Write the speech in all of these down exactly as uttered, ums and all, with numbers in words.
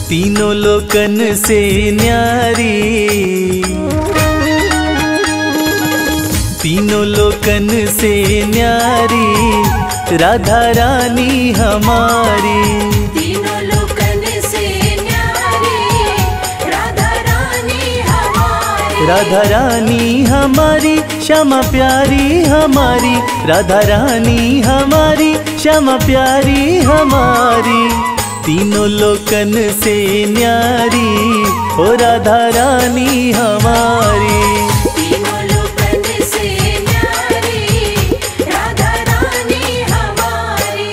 तीनों लोकन से न्यारी, तीनों लोकन से न्यारी राधा रानी हमारी। तीनों लोकन से न्यारी राधा रानी हमारी। राधा रानी हमारी श्यामा प्यारी हमारी, राधा रानी हमारी श्यामा प्यारी हमारी। तीनों लोकन से न्यारी ओ राधा रानी हमारी। तीनों लोकन से न्यारी राधा रानी हमारी।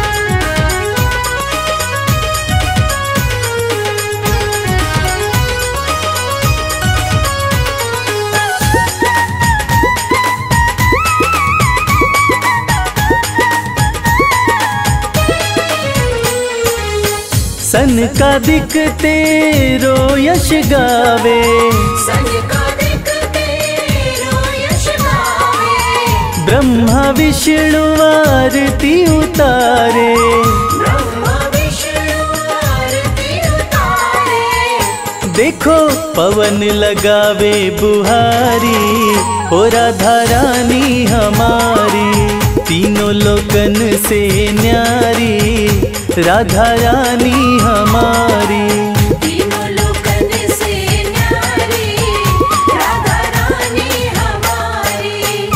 सन का दिखते रो यश गावे, सन का दिखते रो यश गावे। ब्रह्मा विष्णु आरती उतारे, ब्रह्मा विष्णु आरती उतारे। देखो पवन लगावे बुहारी ओ राधा रानी हमारी। तीनों लोकन से न्यारी राधा रानी हमारी। तीनों लोकन से न्यारी राधा रानी हमारी।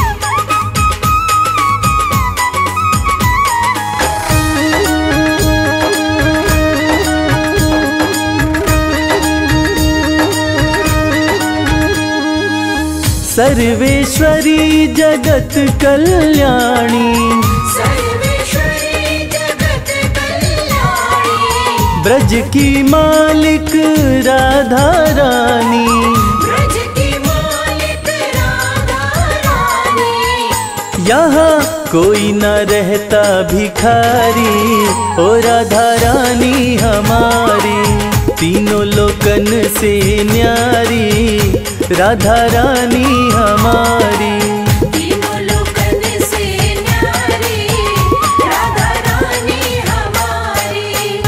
सर्वेश्वरी जगत कल्याणी, सर्वेश्वरी जगत कल्याणी। ब्रज की मालिक राधा रानी। ब्रज की मालिक राधा रानी। यहाँ कोई न रहता भिखारी ओ राधा रानी हमारी। तीनों लोकन से न्यारी राधा रानी हमारी। तीनों लोकन से न्यारी राधा रानी हमारी।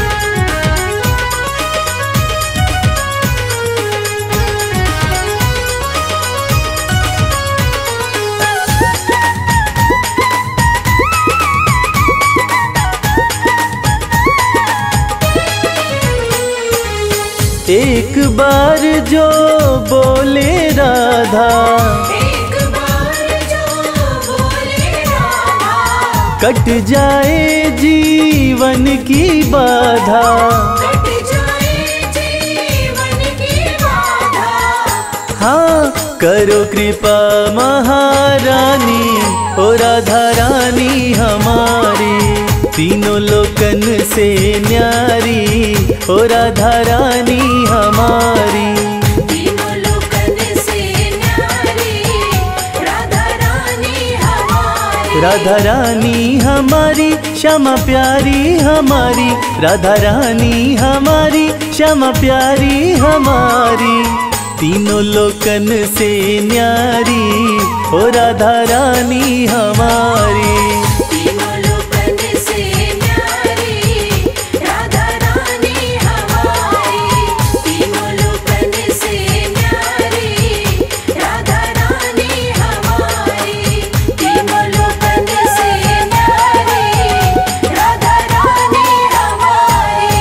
एक बार जो बोले राधा, एक बार जो बोले राधा। कट जाए जीवन की बाधा। कट जाए जीवन की बाधा। हाँ करो कृपा महारानी ओ राधा रानी हमारी। तीनों लोकन से न्यारी ओ राधा रानी हमारी। तीनों लोकन से न्यारी राधा रानी हमारी। राधा रानी हमारी श्यामा प्यारी हमारी, राधा रानी हमारी श्यामा प्यारी हमारी। तीनों लोकन से न्यारी ओ राधा रानी हमारी। तीनों लोकन से न्यारी राधा रानी हमारी। तीनों लोकन से न्यारी राधा रानी हमारी। तीनों लोकन से न्यारी राधा रानी हमारी।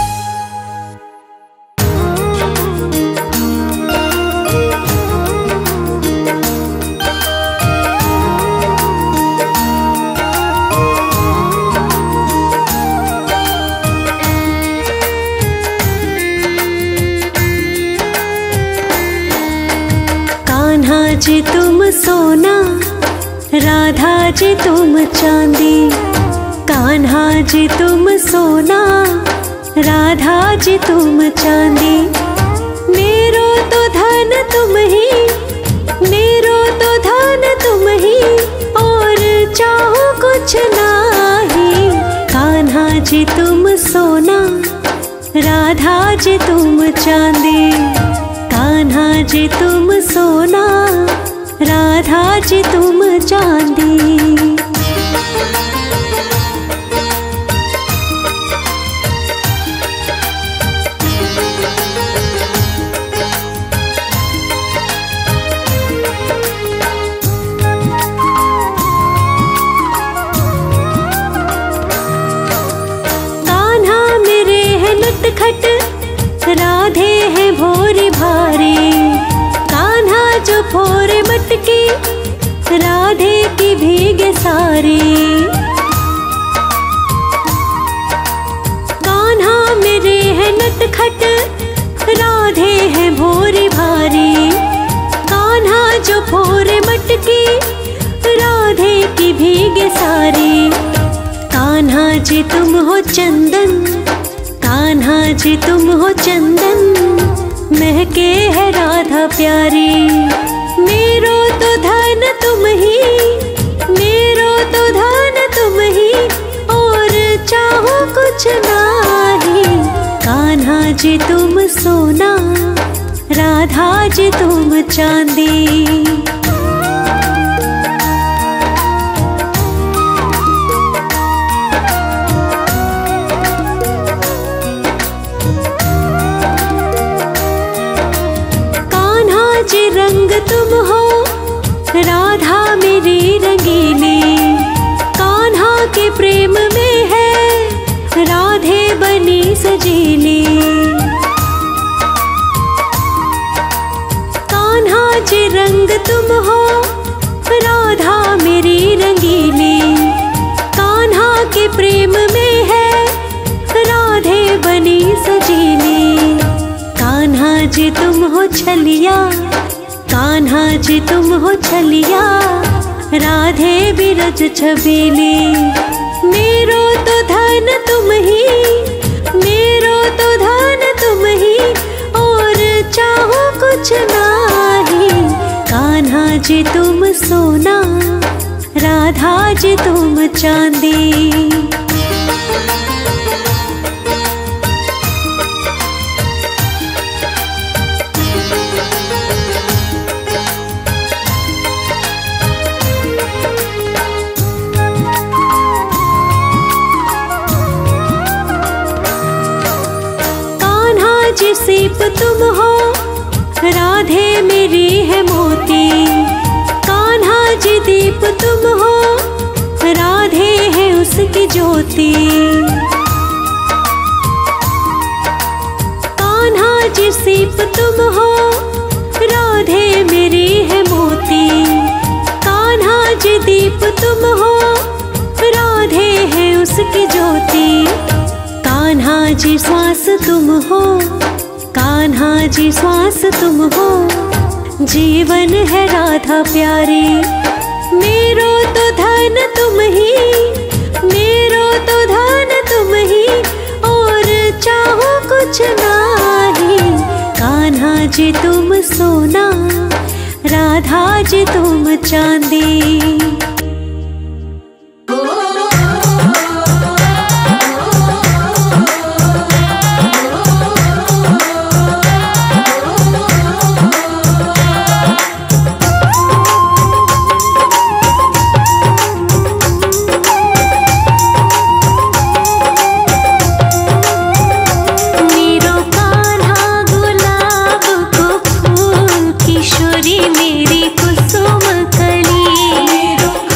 कान्हा जी तुम सोना, राधा जी तुम चांदी। कान्हा जी तुम सोना, राधा जी तुम चांदी। मेरो तो धन तुम ही, मेरो तो धन तुम ही, और चाहो कुछ नाही। कान्हा जी तुम सोना, राधा जी तुम चांदी। कान्हा जी तुम सोना, राधा जी तुम चांदी। मटकी राधे की भीगे सारी। कान्हा मेरे है नटखट राधे है भोरी भारी। कान्हा जो फोरे मटकी राधे की भीगे सारी। कान्हा जी तुम हो चंदन, कान्हा जी तुम हो चंदन, महके है राधा प्यारी। मेरो तो धन तुम ही, मेरो तो धन तुम ही, और चाहो कुछ नाही। कान्हा जी तुम सोना, राधा जी तुम चांदी। रंग तुम हो राधा मेरी रंगीली। कान्हा के प्रेम में है राधे बनी सजीली। कान्हा जी रंग तुम हो राधा मेरी रंगीली। कान्हा के प्रेम में है राधे बनी सजीली। कान्हा जी तुम हो छलिया, कान्हा जी तुम हो छलिया, राधे बिरज छबीली। मेरो तो धन तुम ही, मेरो तो धन तुम ही, और चाहो कुछ नाही। कान्हा जी तुम सोना, राधा जी तुम चांदी। जी सीप तुम हो राधे मेरी है मोती। कान्हा जी दीप तुम हो राधे है उसकी ज्योति। कान्हा जी सीप तुम हो राधे मेरी है मोती। कान्हा जी दीप तुम हो राधे है उसकी ज्योति। कान्हा जी श्वास तुम हो, कान्हा जी श्वास तुम हो, जीवन है राधा प्यारी। मेरो तो धन तुम ही, मेरो तो धन तुम ही, और चाहो कुछ नाही। कान्हा जी तुम सोना, राधा जी तुम चांदी। मेरी कुसुम कली, मेरो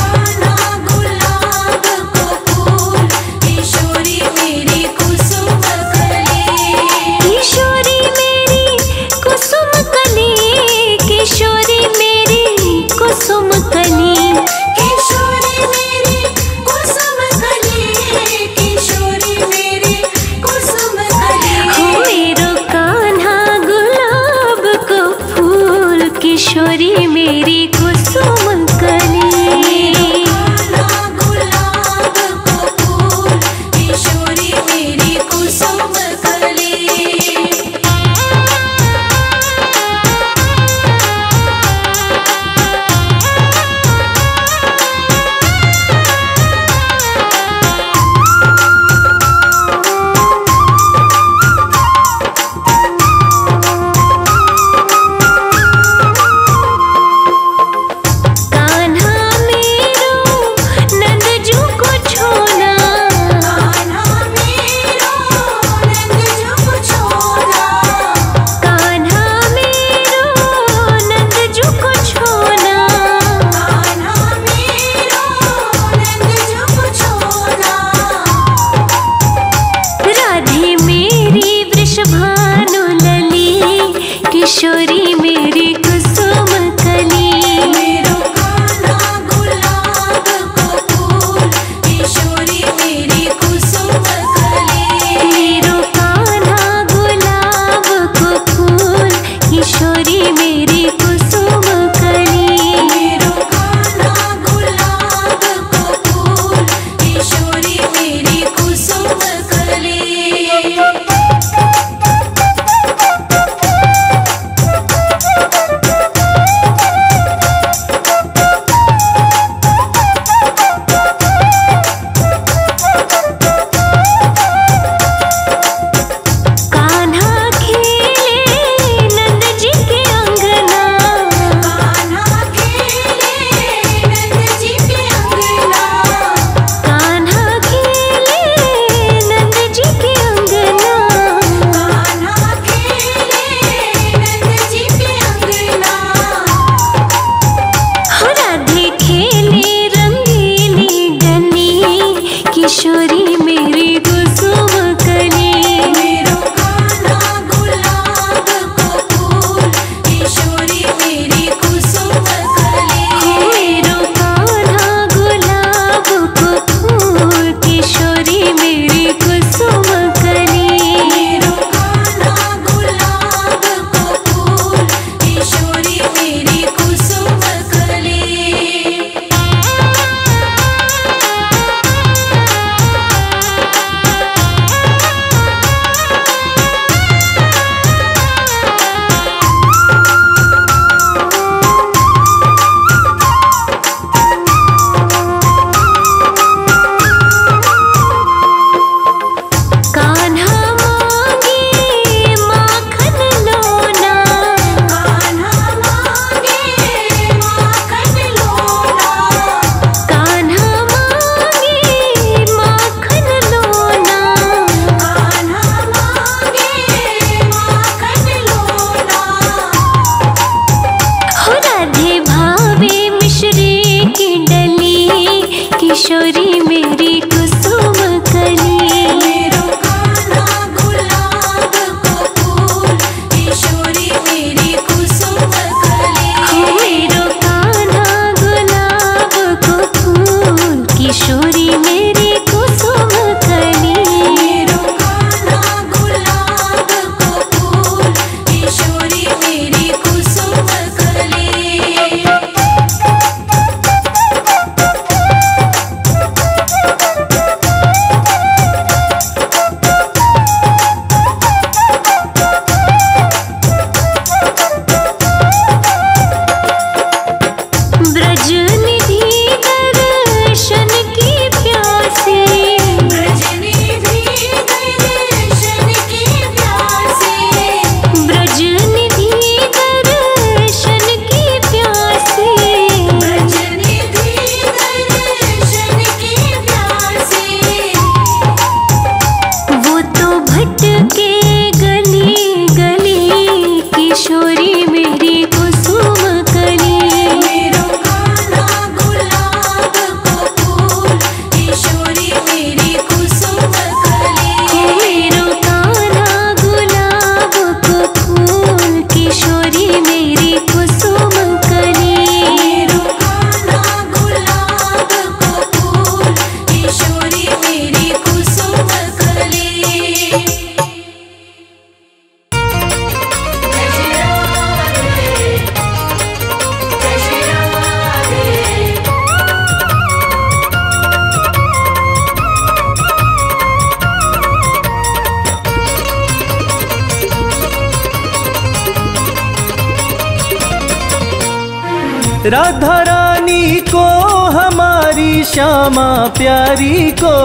राधा रानी को हमारी श्यामा प्यारी को,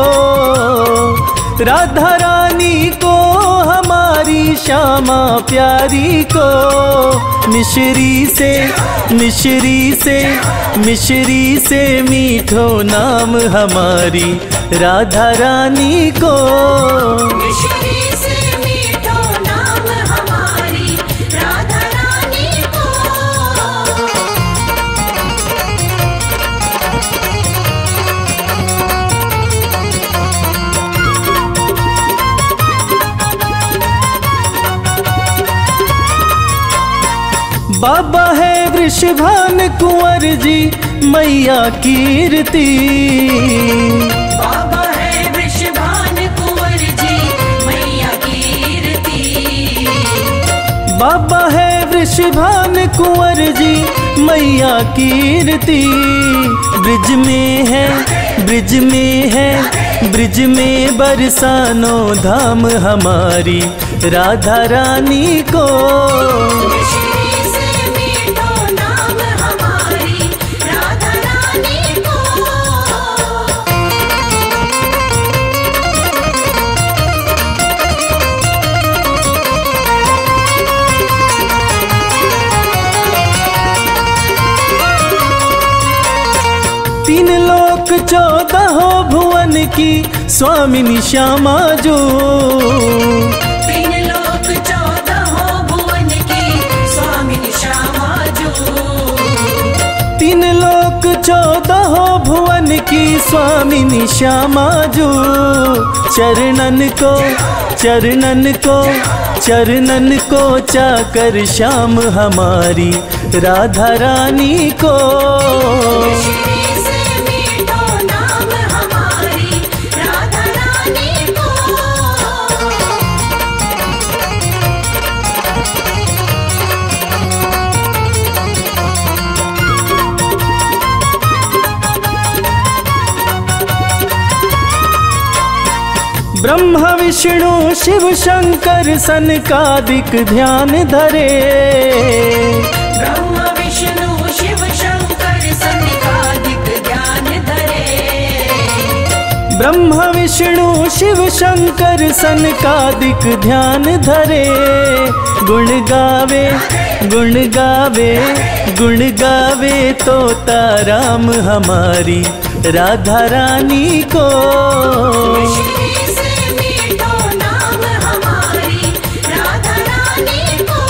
राधा रानी को हमारी श्यामा प्यारी को, मिश्री से मिश्री से मिश्री से मीठो नाम हमारी राधा रानी को। मिश्री से मीठो नाम हमारी राधा रानी को। बाबा है वृषभान कुंवर जी मैया कीर्ति, बाबा है वृषभान कुंवर जी मैया कीर्ति। बाबा है वृषभान कुंवर जी मैया कीर्ति। ब्रिज में है ब्रिज में है ब्रिज में बरसानो धाम हमारी राधा रानी को। मिश्री से मीठो नाम हमारी राधा रानी को। तीन लोक चौदह भुवन की स्वामिनी श्यामा जो, तीन लोक चौदह भुवन की स्वामिनी श्यामा जो। तीन लोक चौदह भुवन की स्वामिनी श्यामा जो। चरणन को चरणन को चरणन को चाकर श्याम हमारी राधा रानी को। मिश्री से मीठो नाम हमारी राधा रानी को। ब्रह्मा विष्णु शिव शंकर सनकादिक ध्यान धरे। ब्रह्मा विष्णु शिव शंकर सनकादिक ध्यान धरे। ब्रह्मा विष्णु शिव शंकर सनकादिक ध्यान धरे। गुण गावे गुण गावे गुण गावे तोता राम हमारी राधा रानी को। मिश्री से मीठो नाम हमारी राधा रानी को।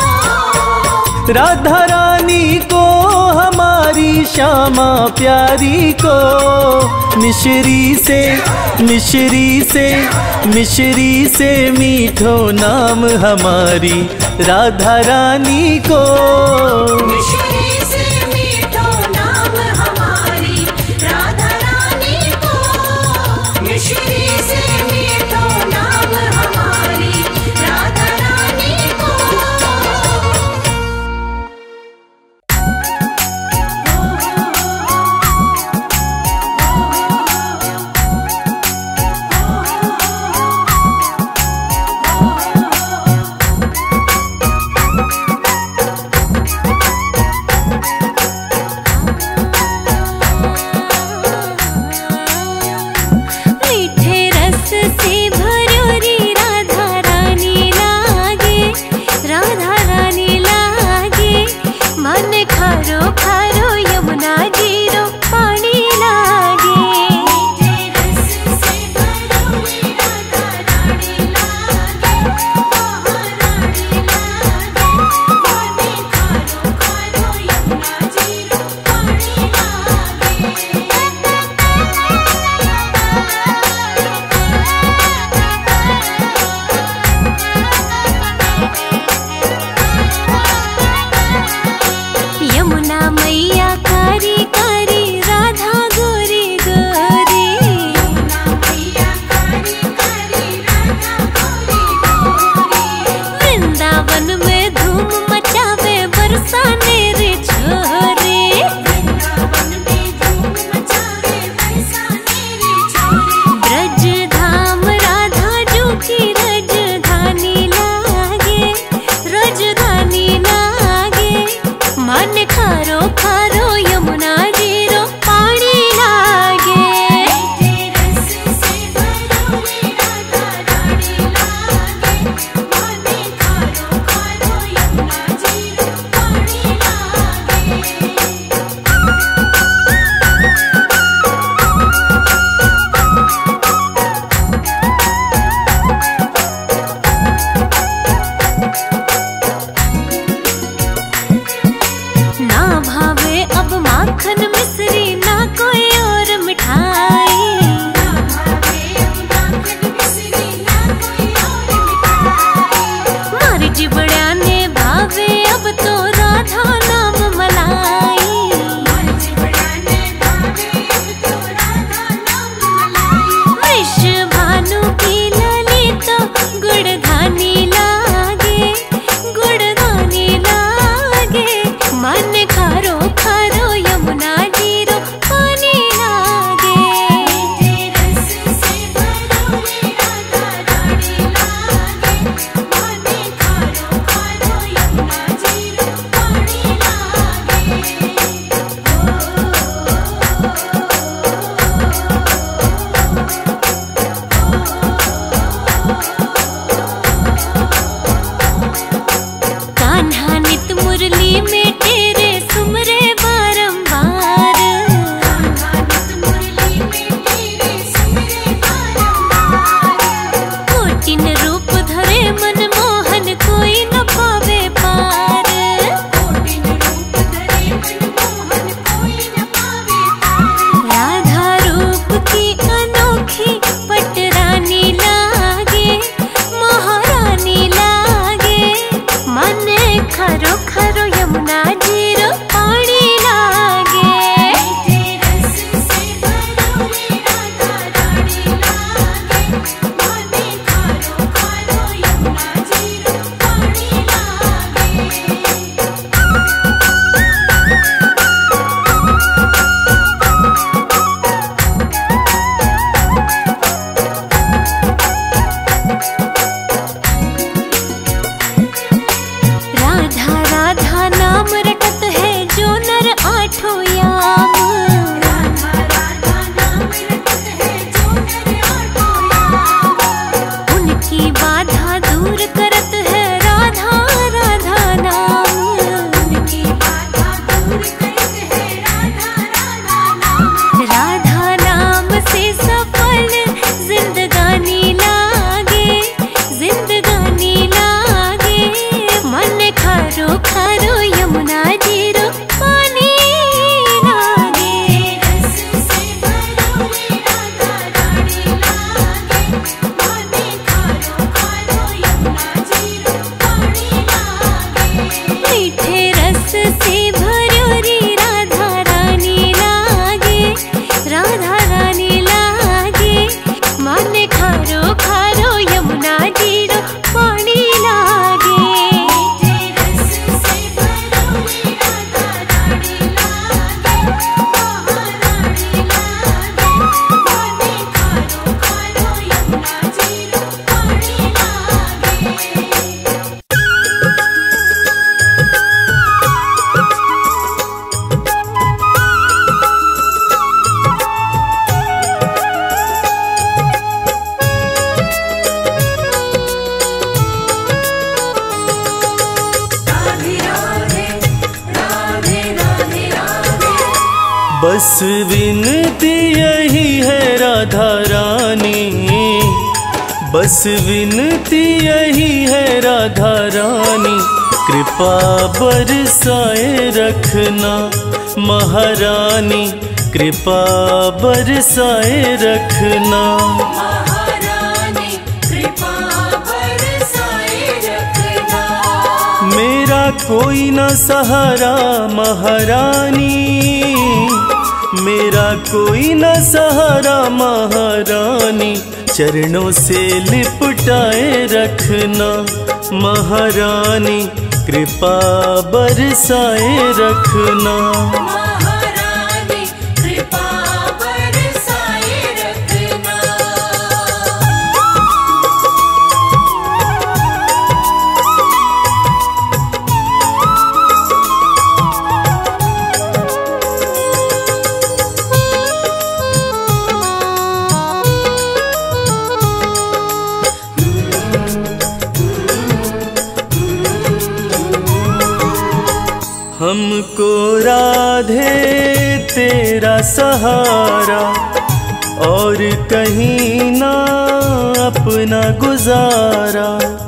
राधा रानी को हमारी श्यामा प्यारी को। मिश्री से मिश्री से मिश्री से मीठो नाम हमारी राधा रानी को। मिश्री से मीठो नाम हमारी राधा रानी को। मिश्री से मीठो नाम हमारी राधा रानी को। कोटिन रूप धरे मनमोहन कोई न पावे पार। कोटिन रूप धरे मनमोहन कोई न पावे पार। राधा रूप की अनोखी पटरानी लागे महारानी लागे। मन खरो खरो यमुना जीरो पानी लागे। मीठे रस से भरोरे राधा रानी लागे। माने खारो खारो यमुना जीरो पानी लागे। राधा राधा नाम रटत है जो नर आठों याम। राधा राधा नाम रटत है जो नर आठों याम। उनकी बाधा दूर करत है राधा राधा नाम। उनकी बाधा दूर करत है राधा राधा नाम। राधा नाम से सफल जिंदगानी लागे जिंदगानी लागे। मन खारो खारो यमुना जीरो पानी लागे। रस से भरोरे राधा रानी लागे। माने खारो खारो यमुना जीरो पानी लागे। मीठे रस से भरोरी राधा रानी लागे राधा रानी लागे। मन खारो खारो यमुना जीरो पानी लागे। मीठे रस से भरोरे राधा रानी लागे। महारानी लागे। माने खारो खारो यमुना जीरो पानी लागे। राधे राधे राधे राधे राधे। बस विनती यही है राधा रानी, बस विनती यही है राधा रानी। कृपा बरसाए रखना महारानी, कृपा बरसाए रखना। महारानी कृपा बरसाए रखना। मेरा कोई न सहारा महारानी, मेरा कोई न सहारा महारानी। चरणों से लिपटाए रखना महारानी, कृपा बरसाए रखना। महारानी कृपा बरसाए रखना। हमको राधे तेरा सहारा, और कहीं ना अपना गुजारा।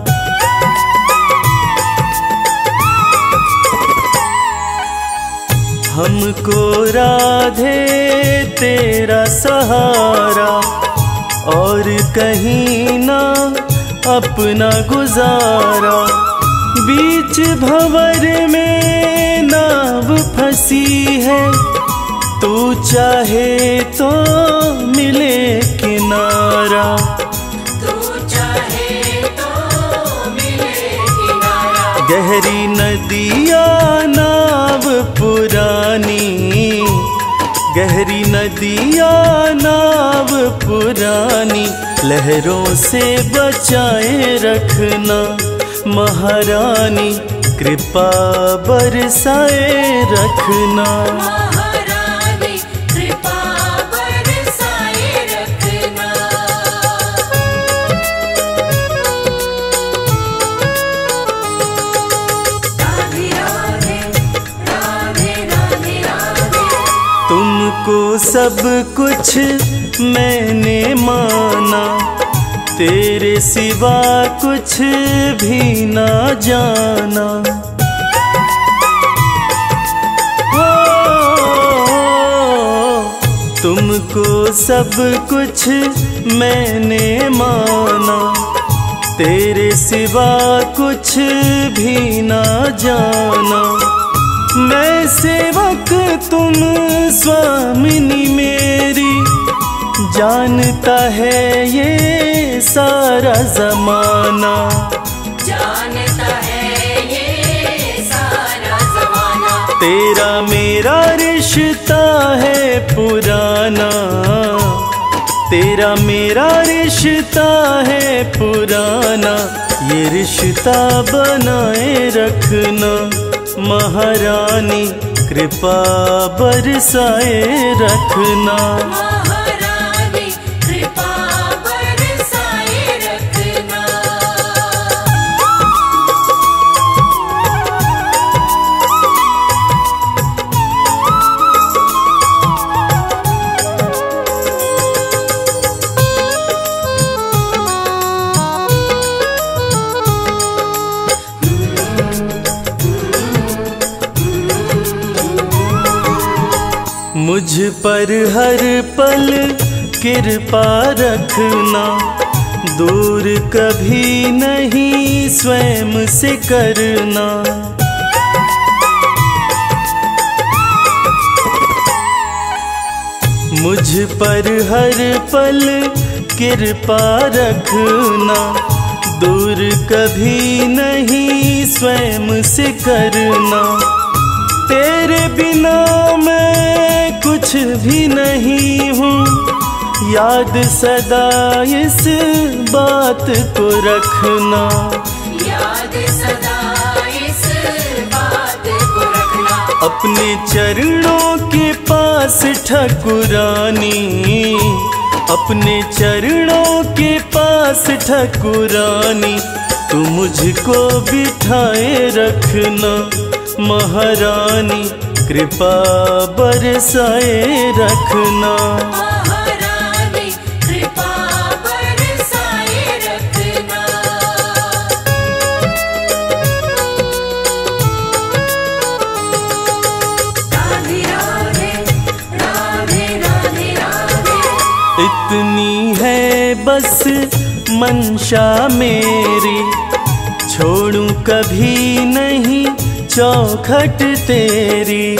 हमको राधे तेरा सहारा, और कहीं ना अपना गुजारा। बीच भंवर में नाव फंसी है, तू चाहे तो मिले किनारा। तू चाहे तो मिले किनारा। गहरी नदिया नाव पुरानी, गहरी नदिया नाव पुरानी। लहरों से बचाए रखना महारानी, कृपा बरसाए रखना। महारानी कृपा बरसाए रखना। राधे राधे राधे राधे राधे। तुमको सब कुछ मैंने माना, तेरे सिवा कुछ भी ना जाना। हो तुमको सब कुछ मैंने माना, तेरे सिवा कुछ भी ना जाना। मैं सेवक तुम स्वामिनी मेरी, जानता है ये सारा जमाना। जानता है ये सारा जमाना। तेरा मेरा रिश्ता है पुराना, तेरा मेरा रिश्ता है पुराना। ये रिश्ता बनाए रखना महारानी, कृपा बरसाए रखना। महारानी कृपा बरसाए रखना। मुझ पर हर पल कृपा रखना, दूर कभी नहीं स्वयं से करना। मुझ पर हर पल कृपा रखना, दूर कभी नहीं स्वयं से करना। तेरे बिना मैं कुछ भी नहीं हूँ, याद सदा इस बात को रखना। याद सदा इस बात को रखना। अपने चरणों के पास ठकुरानी, अपने चरणों के पास ठकुरानी। तू मुझको बिठाए रखना महारानी, कृपा बरसाए रखना। महारानी कृपा बरसाए रखना। राधे राधे राधे राधे राधे। इतनी है बस मंशा मेरी, छोड़ूं कभी नहीं चौखट तेरी।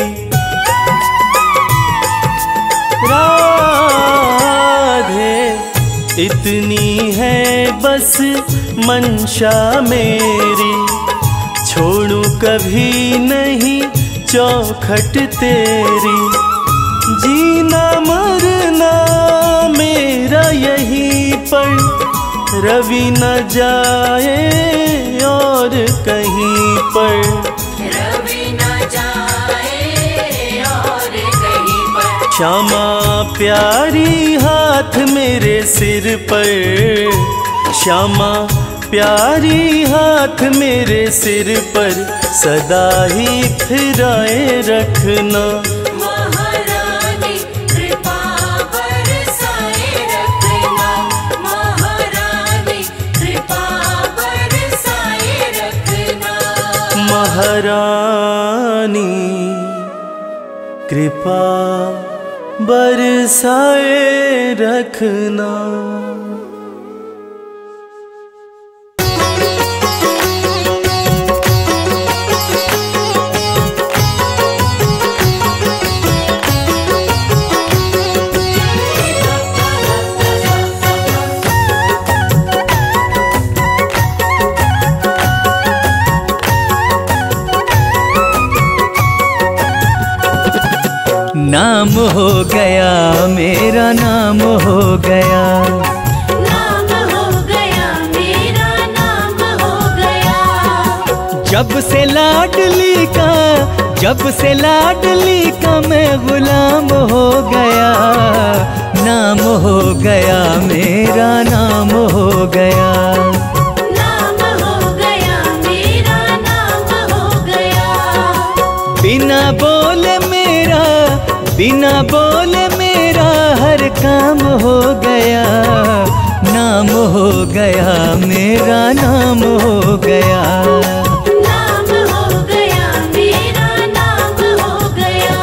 राधे इतनी है बस मंशा मेरी, छोड़ूं कभी नहीं चौखट तेरी। जीना मरना मेरा यहीं पर, रवि न जाए और कहीं पर। रवि न जाए और कहीं पर। श्यामा प्यारी हाथ मेरे सिर पर, श्यामा प्यारी हाथ मेरे सिर पर। सदा ही फिराए रखना महारानी कृपा बरसाए रखना। महारानी कृपा बरसाए रखना। महारानी कृपा बरसाए रखना। नाम हो गया मेरा, नाम हो गया, नाम हो गया मेरा, नाम हो गया। जब से लाडली का, जब से लाडली का मैं गुलाम हो गया। नाम हो गया मेरा, नाम हो गया, नाम हो गया मेरा, नाम हो गया। बिना बोले मेरा, बिना बोले मेरा हर काम हो गया। नाम हो गया मेरा नाम हो गया। नाम हो गया मेरा नाम हो गया।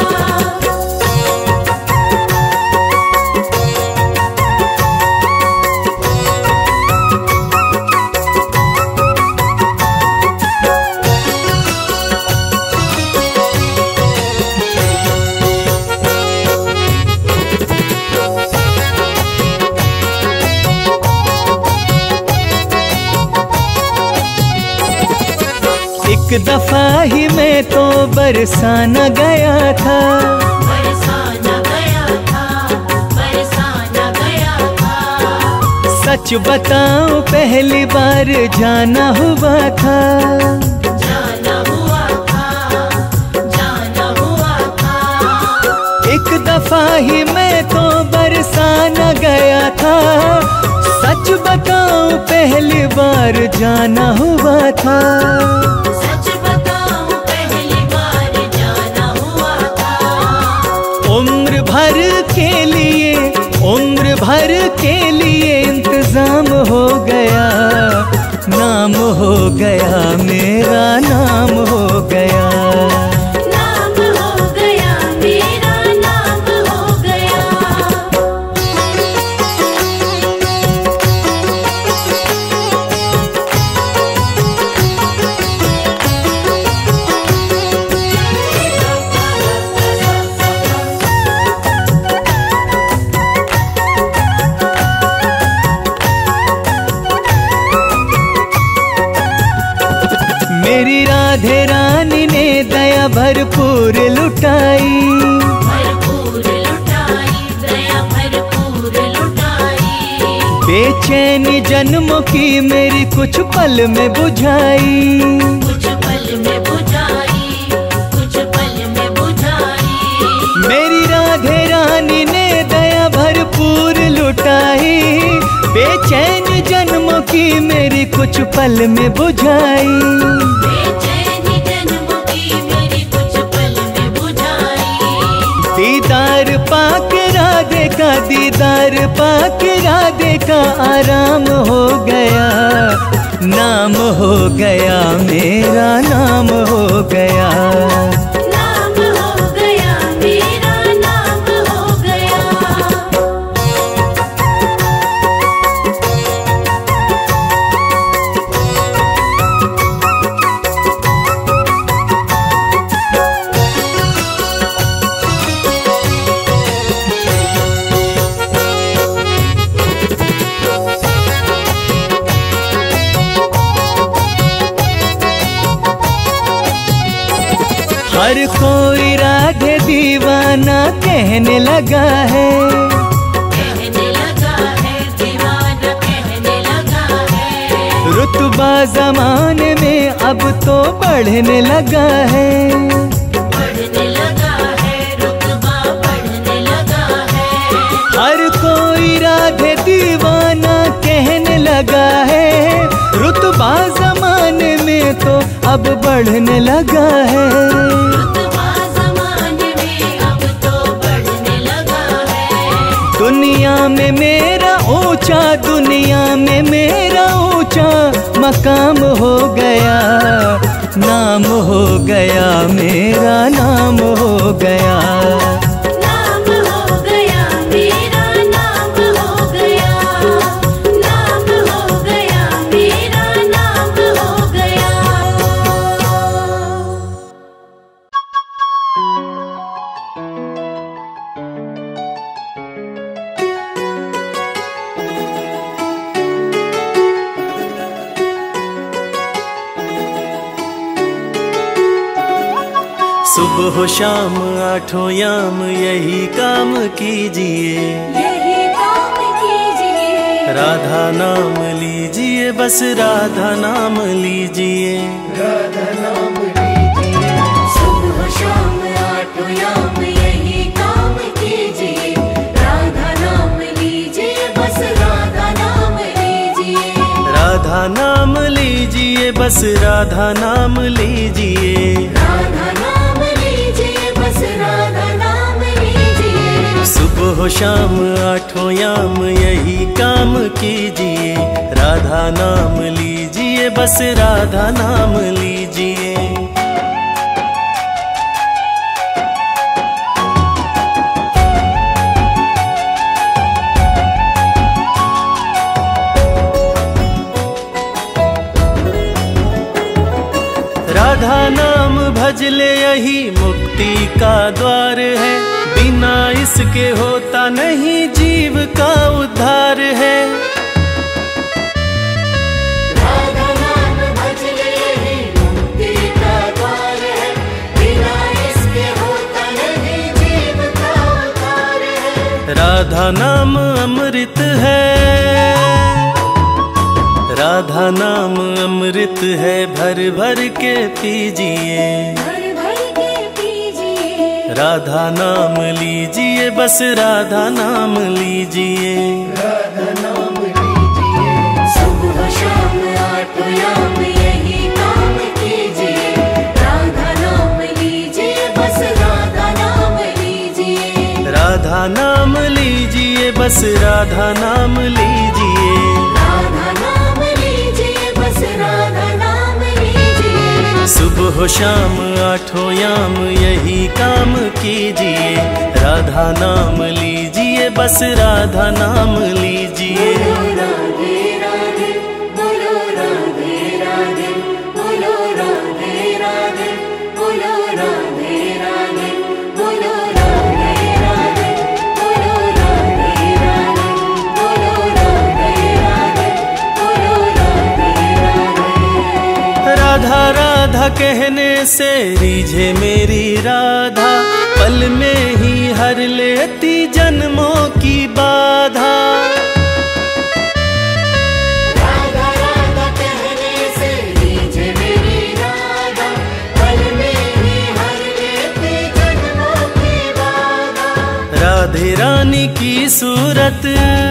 एक दफा ही मैं तो बरसाना गया था, बरसाना गया था, बरसाना गया था। सच बताऊं पहली बार जाना हुआ था, जाना हुआ था, जाना हुआ था। एक दफा ही मैं तो बरसाना गया था, सच बताऊं पहली बार जाना हुआ था। सच बताऊं पहली बार जाना हुआ था। उम्र भर के लिए, उम्र भर के लिए इंतजाम हो गया, नाम हो गया मेरा नाम हो गया। नाम हो गया मेरा नाम हो गया। मेरी राधे रानी ने दया भरपूर लुटाई, भरपूर लुटाई, दया भरपूर लुटाई। बेचैनी जन्मों की मेरी कुछ पल में बुझाई, कुछ पल में बुझाई, कुछ पल में बुझाई। मेरी राधे रानी ने दया भरपूर लुटाई, बेचैनी जन्मों की मेरी कुछ पल में बुझाई। बेचैनी जन्मों की मेरी कुछ पल में बुझाई। दीदार पाके राधे का, दीदार पाके राधे का आराम हो गया, नाम हो गया मेरा नाम हो गया। नाम हो गया मेरा नाम हो गया। हर कोई राधे दीवाना कहने लगा है, कहने लगा है, दीवाना कहने लगा है। रुतबा जमाने में अब तो बढ़ने लगा है, बढ़ने लगा है, रुतबा बढ़ने लगा है। हर कोई राधे दीवाना कहने लगा है, रुतबा जमाने में तो अब बढ़ने लगा है। रुतबा ज़माने में अब तो बढ़ने लगा है। दुनिया में मेरा ऊंचा, दुनिया में मेरा ऊंचा मकाम हो गया, नाम हो गया मेरा नाम हो गया। नाम हो गया मेरा नाम हो गया। नाम हो गया मेरा नाम हो गया। सुबह शाम आठों याम यही काम कीजिए, यही काम कीजिए। राधा नाम लीजिए, बस राधा नाम लीजिए। सुबह शाम आठों याम यही काम कीजिए। राधा नाम लीजिए, बस राधा नाम लीजिए। राधा नाम लीजिए, बस राधा नाम लीजिए। राधा नाम लीजिए, बस राधा नाम लीजिए। सुबह शाम आठों याम यही काम कीजिए, राधा नाम लीजिए, बस राधा नाम लीजिए। राधा नाम भजले यही मुक्ति का द्वार है, बिना इसके होता नहीं जीव का उद्धार है। राधा नाम भजले यही मुक्ति का द्वार है, बिना इसके होता नहीं जीव का उद्धार है। राधा नाम अमृत है, राधा नाम अमृत है, भर भर के पीजिए, भर भर के पीजिए। राधा नाम लीजिए, बस राधा नाम लीजिए। राधा नाम लीजिए, सुबह शाम आठ याम यही काम कीजिए, राधा नाम लीजिए, बस राधा नाम लीजिए। राधा नाम लीजिए, बस राधा नाम लीजिए। राधा नाम लीजिए, बस राधा नाम लीजिए। सुबह शाम आठों याम यही काम कीजिए, राधा नाम लीजिए, बस राधा नाम लीजिए। राधे राधे बोलो, राधे राधे बोलो, राधे राधे बोलो, राधे राधे बोलो, राधे राधे बोलो, राधे राधे बोलो, राधे राधे बोलो, राधे राधे। राधा राधा कहने से रीझे मेरी राधा, पल में ही हर लेती जन्मों की बाधा। राधा राधा कहने से रीझे मेरी राधा, पल में ही हर लेती जन्मों की बाधा। राधे रानी की सूरत,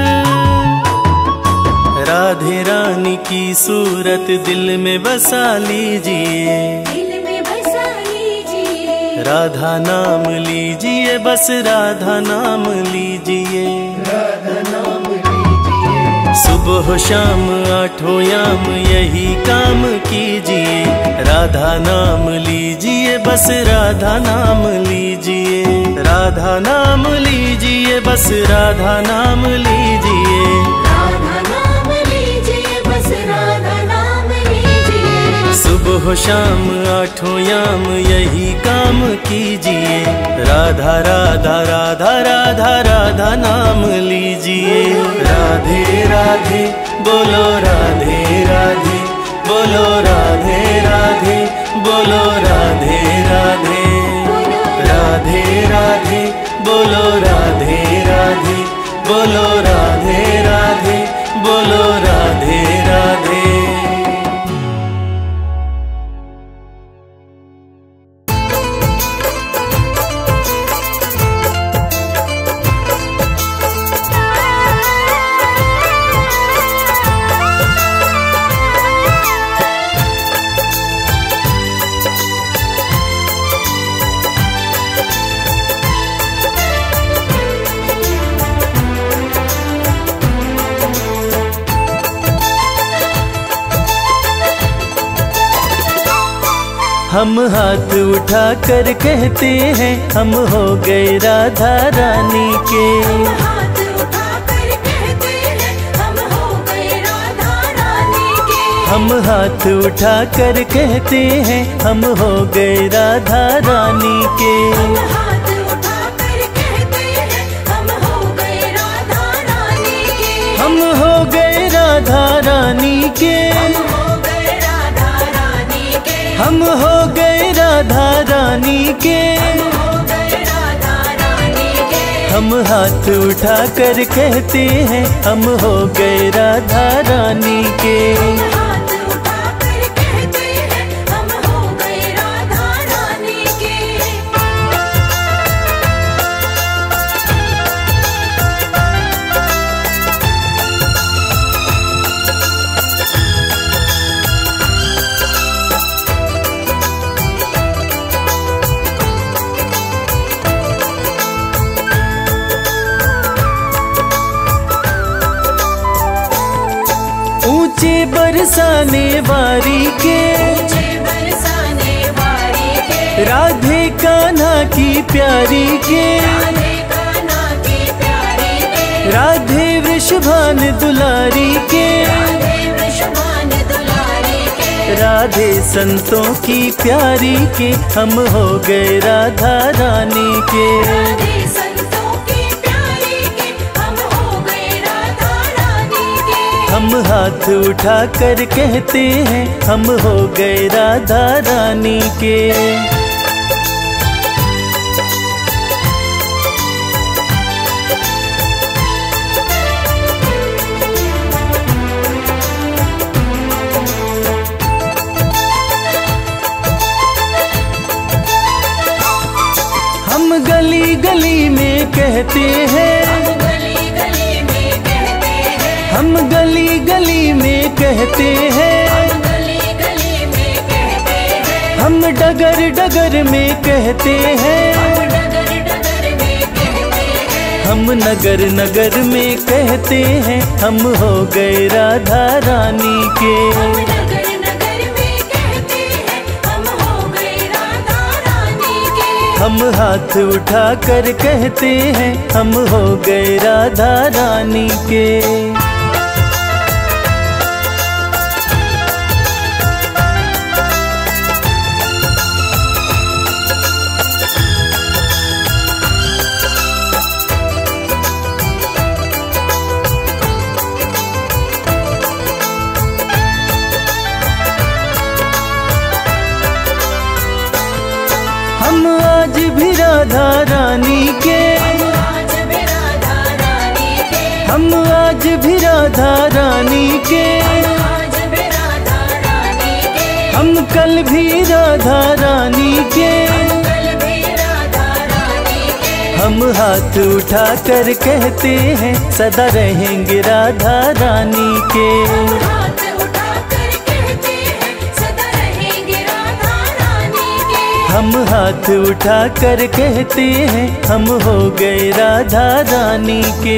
राधे रानी की सूरत दिल में बसा लीजिए, दिल में बसा लीजिए। राधा नाम लीजिए, बस राधा नाम लीजिए। राधा नाम लीजिए, सुबह शाम आठों याम यही काम कीजिए, राधा नाम लीजिए, बस राधा नाम लीजिए। राधा नाम लीजिए, बस राधा नाम लीजिए। राधा नाम लीजिए, बस राधा नाम लीजिए। सुबह शाम आठों याम यही काम कीजिए, राधा राधा राधा राधा राधा नाम लीजिए। राधे राधे बोलो, राधे राधे बोलो, राधे राधे बोलो, राधे राधे राधे राधे बोलो, राधे राधे बोलो, राधे राधे बोलो, राधे राधे। हम हाथ उठा कर कहते हैं, हम हो गए राधा रानी के। हाथ उठा कर कहते हैं, हम हो गए राधा रानी के। हम हाथ उठा कर कहते हैं, हम हो गए राधा रानी के। हाथ उठा कर कहते हैं, हम हो गए राधा रानी के। हम हो गए राधा रानी के। हम हो गए राधा रानी के। हम हो गए राधा रानी के। हम हो गए राधा रानी के। हम हाथ उठा कर कहते हैं, हम हो गए राधा रानी के। हाथ उठा कर कहते हैं, हम हो गए राधा रानी के। बरसाने वारी के, ऊंचे बरसाने वारी के, राधे कान्हा की प्यारी के, राधे कान्हा की प्यारी के, राधे वृषभान दुलारी के, राधे वृषभान दुलारी के, राधे संतों की प्यारी के, हम हो गए राधा रानी के। राधे संतों की प्यारी के, हम हो गए राधा रानी के। हम हाथ उठा कर कहते हैं, हम हो गए राधा रानी के। हम गली गली में कहते हैं, हम गली गली में कहते हैं, हम गली गली में कहते हैं, हम गली गली में कहते हैं, हम डगर डगर में कहते हैं, हम डगर डगर में कहते हैं, हम नगर नगर में कहते हैं, हम हो गए राधा रानी के। हम नगर नगर में कहते हैं, हम हो गए राधा रानी के। हम हाथ उठा कर कहते हैं, हम हो गए राधा रानी के। हम आज भी राधा रानी के, हम आज भी राधा रानी के, हम आज भी राधा रानी के, हम आज भी राधा रानी के, हम कल भी राधा रानी के। हम कल भी राधा रानी के। हम हाथ उठा कर कहते हैं, सदा रहेंगे राधा रानी के। हम हाथ उठा कर कहते हैं, सदा रहेंगे राधा रानी के। हम हाथ उठा कर कहते हैं, हम हो गए राधा रानी के।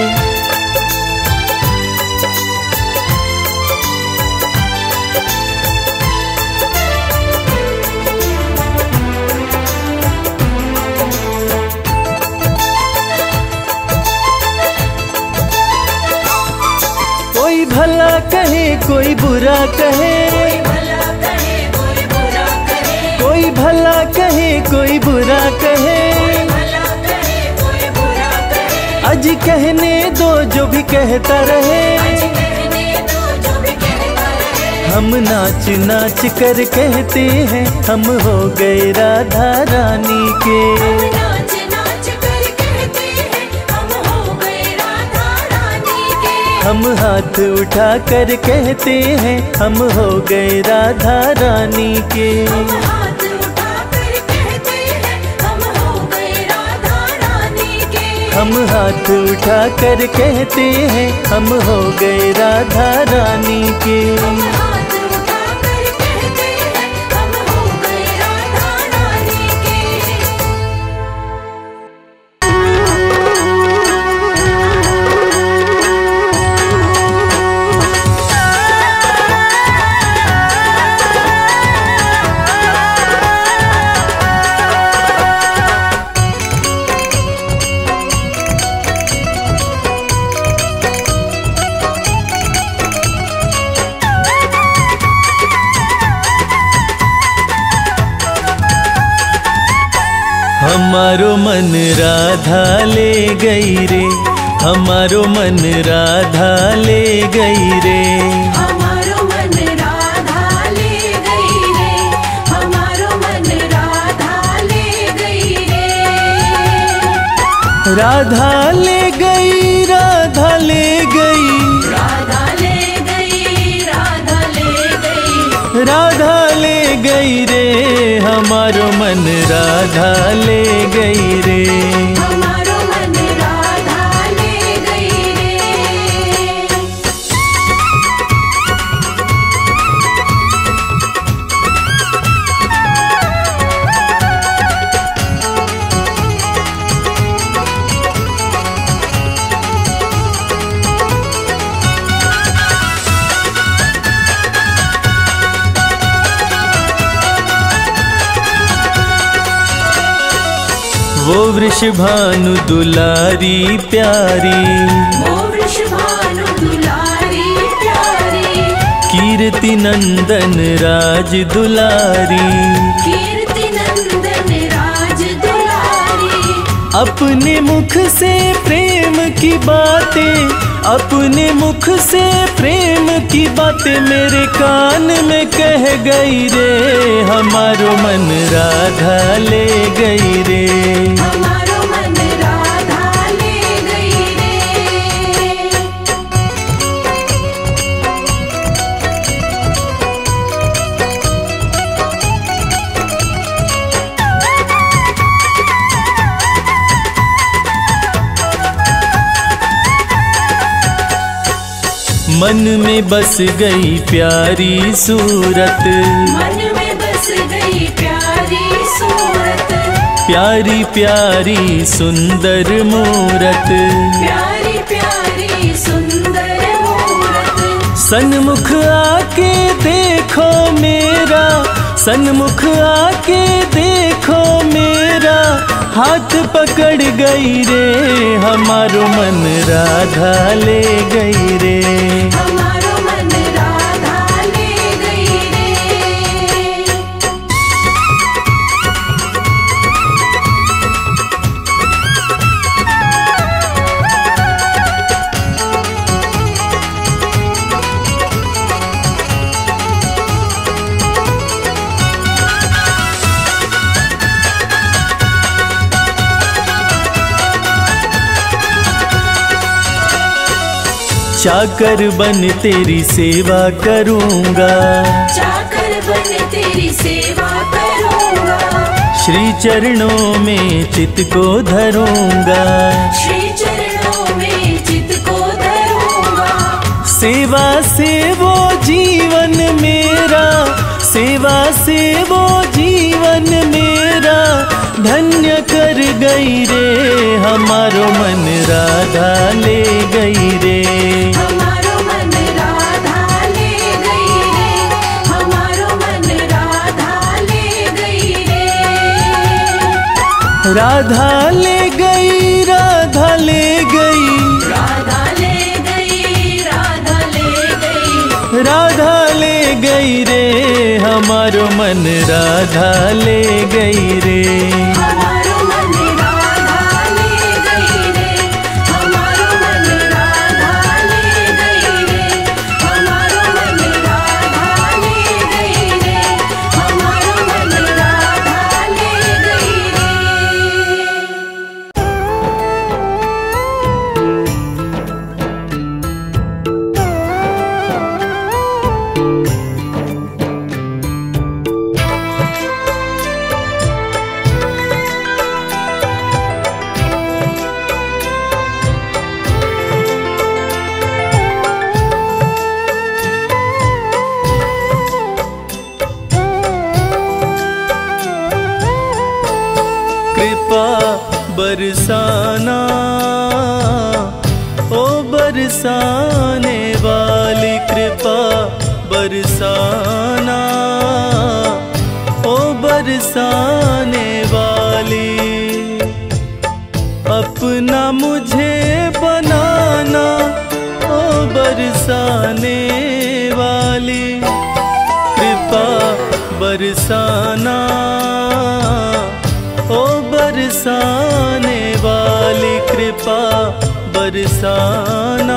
कोई भला कहे कोई बुरा कहे, कोई भला कहे कोई बुरा कहे, कोई भला कहे कोई बुरा कहे, कोई भला कहे कोई बुरा कहे। आज कहने दो जो भी कहता रहे, आज कहने दो जो भी कहता रहे। हम नाच नाच कर कहते हैं, हम हो गए राधा रानी के। हम नाच नाच कर कहते हैं, हम हो गए राधा रानी के। हम हाथ उठा कर कहते हैं, हम हो गए राधा रानी के। हम हाथ उठा कर कहते हैं, हम हो गए राधा रानी के। हम हाथ उठा कर कहते हैं, हम हो गए राधा रानी के। हम हाथ उठा कर कहते हैं, हम हो गए राधा रानी के। हमारो मन राधा ले गई रे, हमारो मन राधा ले गई रे। हमारो मन राधा ले गई रे, हमारो मन राधा ले गई रे। राधा ले गई, राधा ले गई, राधा ले गई, राधा ले गई, राधा ले गई रे। हमारो मन राधा ले गई रे। हमारो मन राधा ले गई रे। वो वृषभानु दुलारी प्यारी, वो वृषभानु दुलारी प्यारी, कीर्ति नंदन राज दुलारी, कीर्ति नंदन राज दुलारी। अपने मुख से प्रेम की बातें, अपने मुख से प्रेम की बातें मेरे कान में कह गई रे, हमारो मन राधा ले गई रे, हमारो मन राधा ले गई रे। मन में बस गई प्यारी सूरत, मन में बस गई प्यारी सूरत, प्यारी प्यारी सुंदर मूरत, प्यारी प्यारी सुंदर मूरत। सन्मुख आके देखो मेरा, सन्मुख आके देखो मेरा, हाथ पकड़ गई रे, हमारो मन राधा ले गई रे, हमारो मन राधा ले गई रे। चाकर बन तेरी सेवा करूँगा, चाकर बन तेरी सेवा करूँगा, श्री चरणों में चित को धरूँगा, श्री चरणों में चित को धरूँगा। सेवा से वो जीवन मेरा, सेवा से वो जीवन मेरा, धन्य कर गई रे, हमारो मन राधा ले गई रे, हमारो मन राधा ले गई रे, हमारो मन राधा ले गई रे। राधा ले गई, राधा ले गई, राधा ले गई, राधा ले गई, राधा ले गई रे, हमारो मन राधा ले गई रे, हमारो मन राधा ले गई रे, हमारो मन राधा ले गई रे, हमारो मन राधा ले गई रे, हमारो मन राधा ले गई कृपा बरसाना, ओ बरसाने वाली, कृपा बरसाना, ओ बरसाने वाली, अपना मुझे बनाना, ओ बरसाने वाली, कृपा बरसाना, ओ बरसाने वाली, कृपा बरसाना,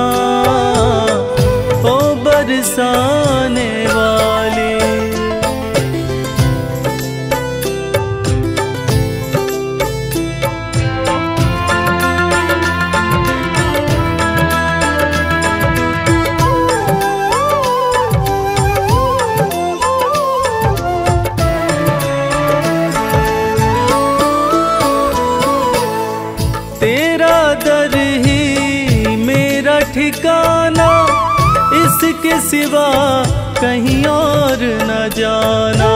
ओ बरसाने वाली। तेरा दर ही मेरा ठिकाना, इसके सिवा कहीं और न जाना।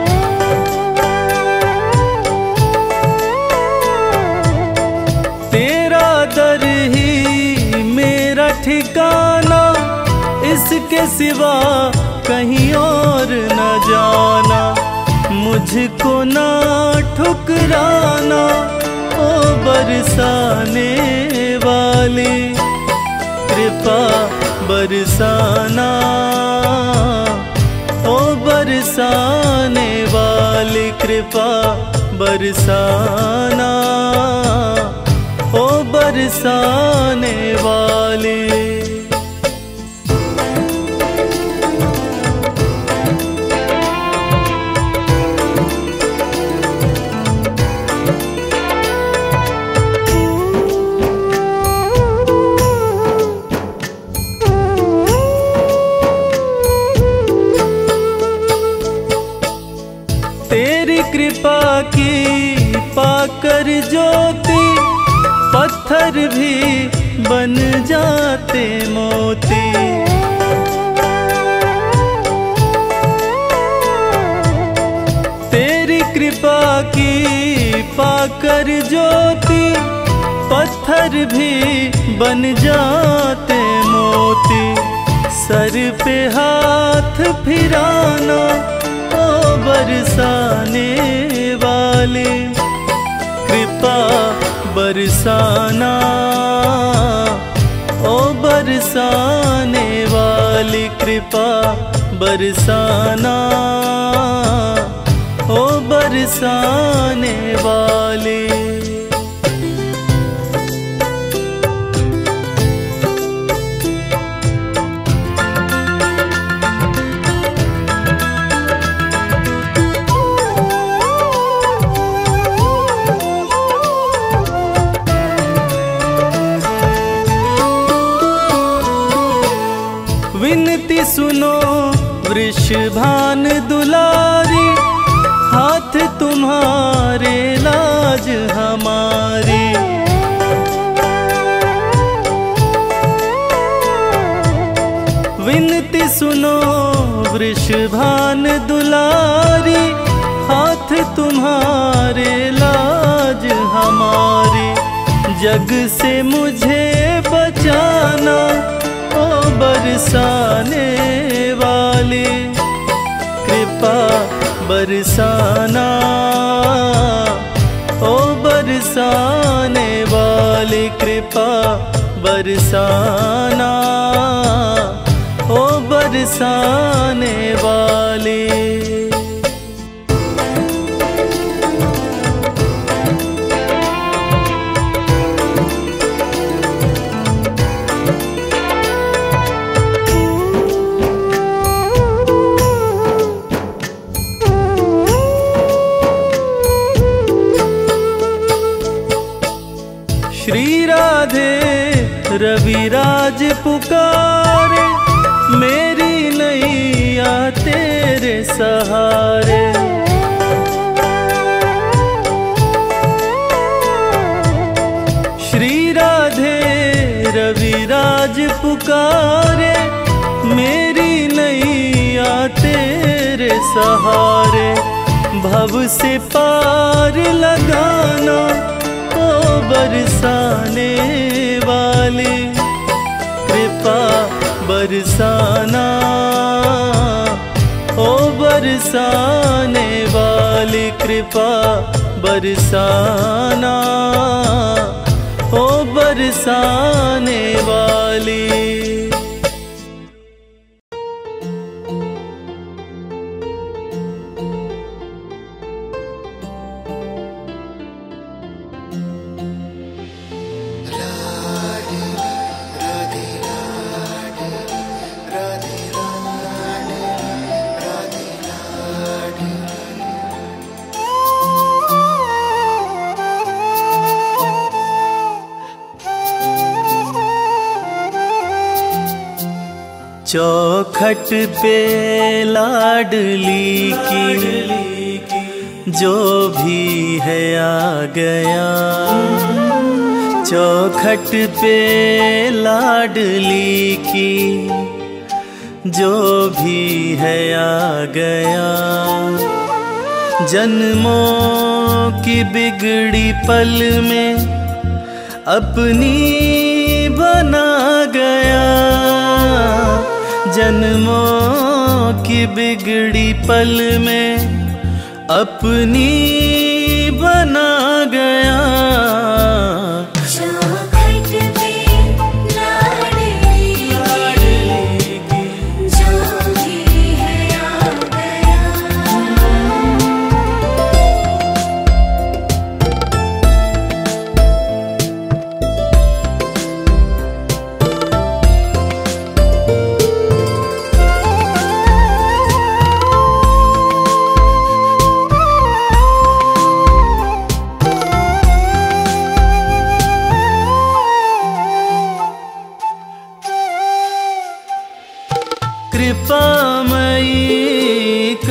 तेरा दर ही मेरा ठिकाना, इसके सिवा कहीं और न जाना। मुझको ना ठुकराना, ओ बरसाने वाली कृपा बरसाना, ओ बरसाने वाली कृपा बरसाना, ओ बरसाने वाली। तेरी कृपा की पाकर ज्योति पत्थर भी बन जाते मोती। तेरी कृपा की पाकर ज्योति पत्थर भी बन जाते मोती। सर पे हाथ फिराना, ओ बरसाने वाली कृपा बरसाना, ओ बरसाने वाली कृपा बरसाना, ओ बरसाने वाली। विनती सुनो वृषभान दुलारी, हाथ तुम्हारे लाज हमारी। विनती सुनो वृषभान दुलारी, हाथ तुम्हारे लाज हमारी। जग से मुझे बचाना, ओ बरसाने वाली कृपा बरसाना, ओ बरसाने वाली कृपा बरसाना, ओ बरसाने वाली। श्री राधे रविराज पुकारे, मेरी नैया तेरे सहारे। श्री राधे रविराज पुकारे, मेरी नैया तेरे सहारे। भव से पार लगाना, ओ बरसाने वाली कृपा बरसाना, ओ बरसाने वाली कृपा बरसाना, ओ बरसाने वाली। चौखट पे लाडली की जो भी है आ गया। चौखट पे लाडली की जो भी है आ गया। जन्मों की बिगड़ी पल में अपनी बना गया। जन्मों की बिगड़ी पल में अपनी बना गया।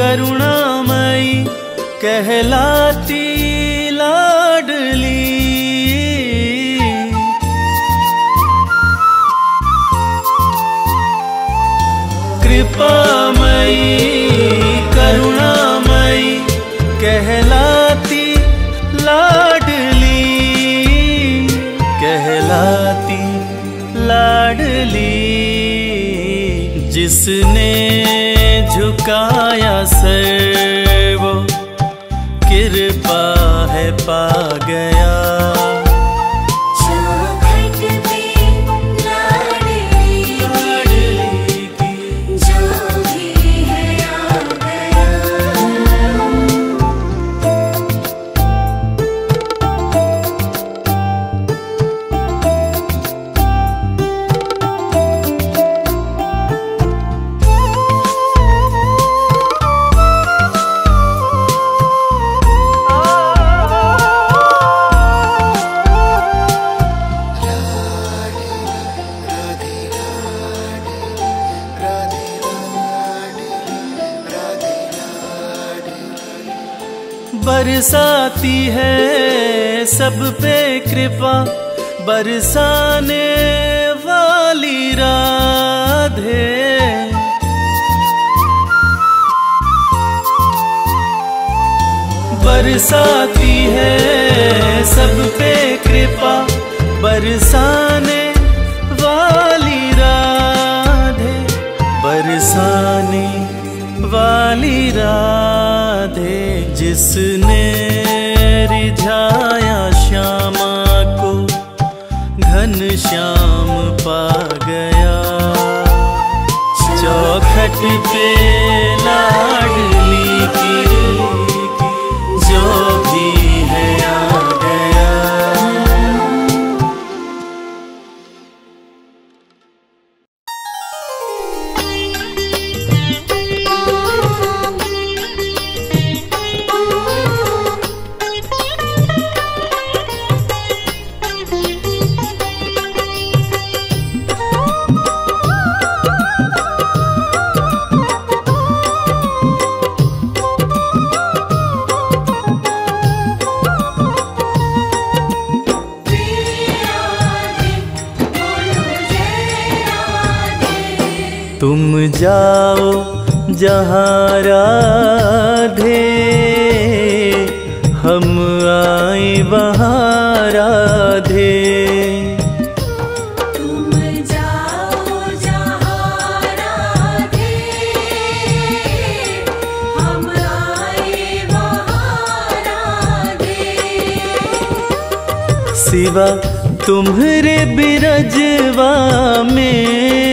करुणामयी कहलाती लाडली। कृपामयी करुणामयी कहलाती लाडली, कहलाती लाडली। जिसने झुकाया सर वो कृपा है पा गया। बरसाती है सब पे कृपा, बरसाने वाली राधे। बरसाती है सब पे कृपा, बरसाने वाली राधे, बरसाने वाली राधे। जिसने रिझाया श्यामा को घन श्याम पा गया। चौखट पे लाडली की जो भी है आ गया। तुम जाओ जहाँ राधे, हम आए वहाँ राधे। तुम जाओ जहाँ राधे, हम आए वहाँ राधे। सिवा तुम्हारे बिरजवा में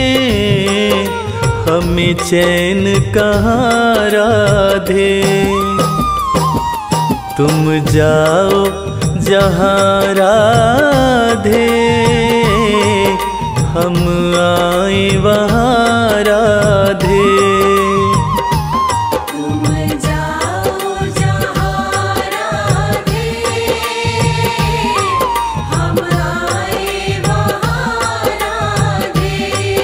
हमें चैन कहाँ राधे। तुम जाओ जहाँ राधे, हम आए वहाँ राधे। तुम जाओ जहाँ राधे, हम आए वहाँ राधे।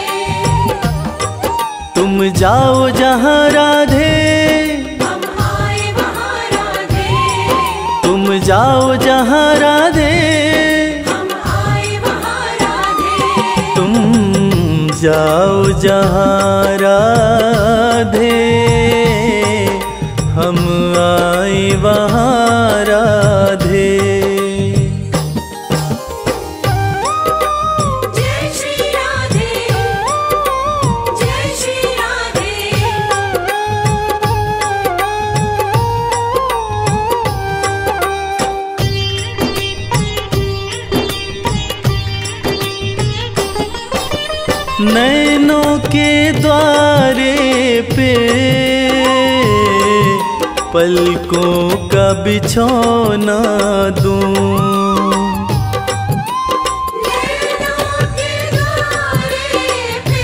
तुम जाओ जहाँ राधे, हम आए वहाँ राधे। तुम जाओ जहाँ राधे, हम आए वहाँ राधे। तुम जाओ जहाँ राधे, हम आए वहाँ राधे। जय श्री राधे, जय श्री राधे। नैनों के द्वारे पे पलकों का बिछौना दूं। नैनों के द्वारे पे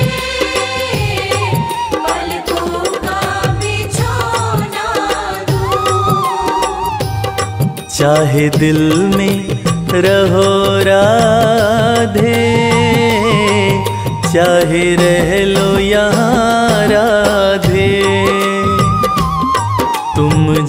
पलकों का बिछौना दूं। चाहे दिल में रहो राधे, चाहे रह लो यहाँ राधे।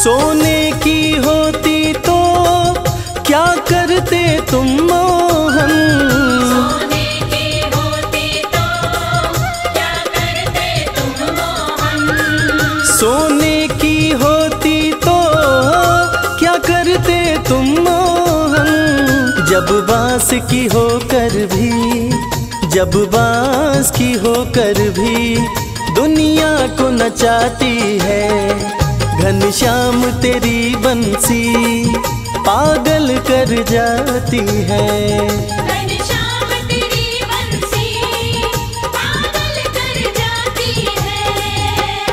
सोने की होती तो क्या करते तुम मोहन। सोने की होती तो क्या करते तुम मोहन। सोने की होती तो क्या करते तुम मोहन। जब बांस की होकर भी, जब बांस की होकर भी दुनिया को नचाती है। घनश्याम तेरी बंसी पागल कर जाती है। घनश्याम तेरी बंसी पागल कर जाती है।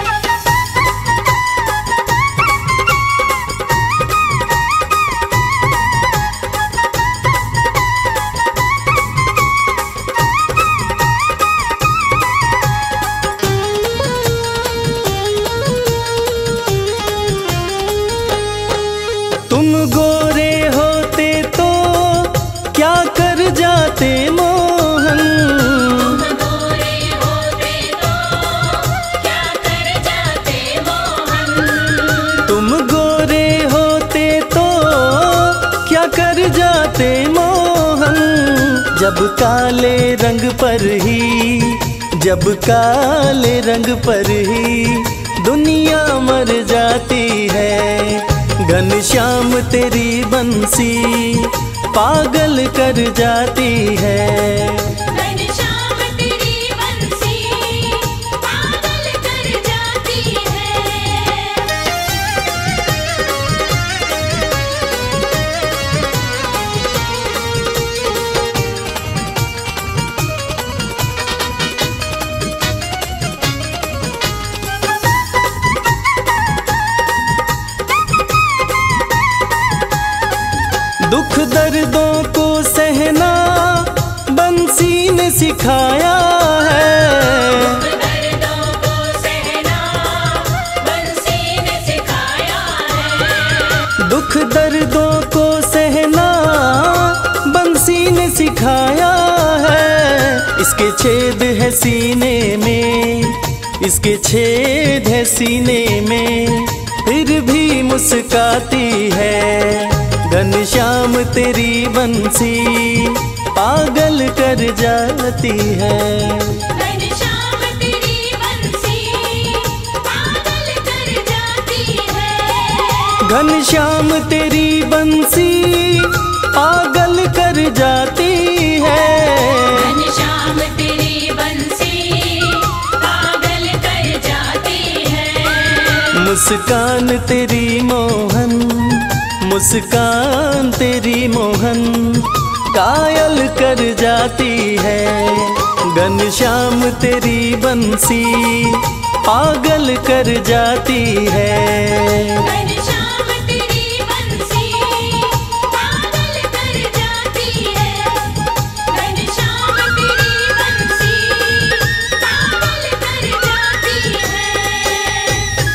तुम गोरे होते तो क्या कर जाते मोहन। तुम गोरे होते तो क्या कर जाते मोहन। तुम गोरे होते तो क्या कर जाते मोहन। जब काले रंग पर ही, जब काले रंग पर ही दुनिया मर जाती है। घनश्याम तेरी बंसी पागल कर जाती है। घनश्याम तेरी बंसी पागल कर जाती है। दुख दर्दों को सहना बंसी ने सिखाया है। दर्दों को सहना बंसी ने सिखाया है। दुख दर्दों को सहना बंसी ने सिखाया है। इसके छेद है सीने में, इसके छेद है सीने में, फिर भी मुस्काती है। घनश्याम तेरी बंसी पागल कर जाती है। घनश्याम तेरी बंसी पागल कर जाती है। घनश्याम तेरी बंसी पागल कर जाती है। घनश्याम तेरी बंसी पागल कर जाती है। मुस्कान तेरी मोहन, मुस्कान तेरी मोहन कायल कर जाती है। घनश्याम तेरी बंसी पागल कर जाती है। घनश्याम तेरी बंसी पागल कर जाती है। घनश्याम तेरी बंसी पागल कर जाती है।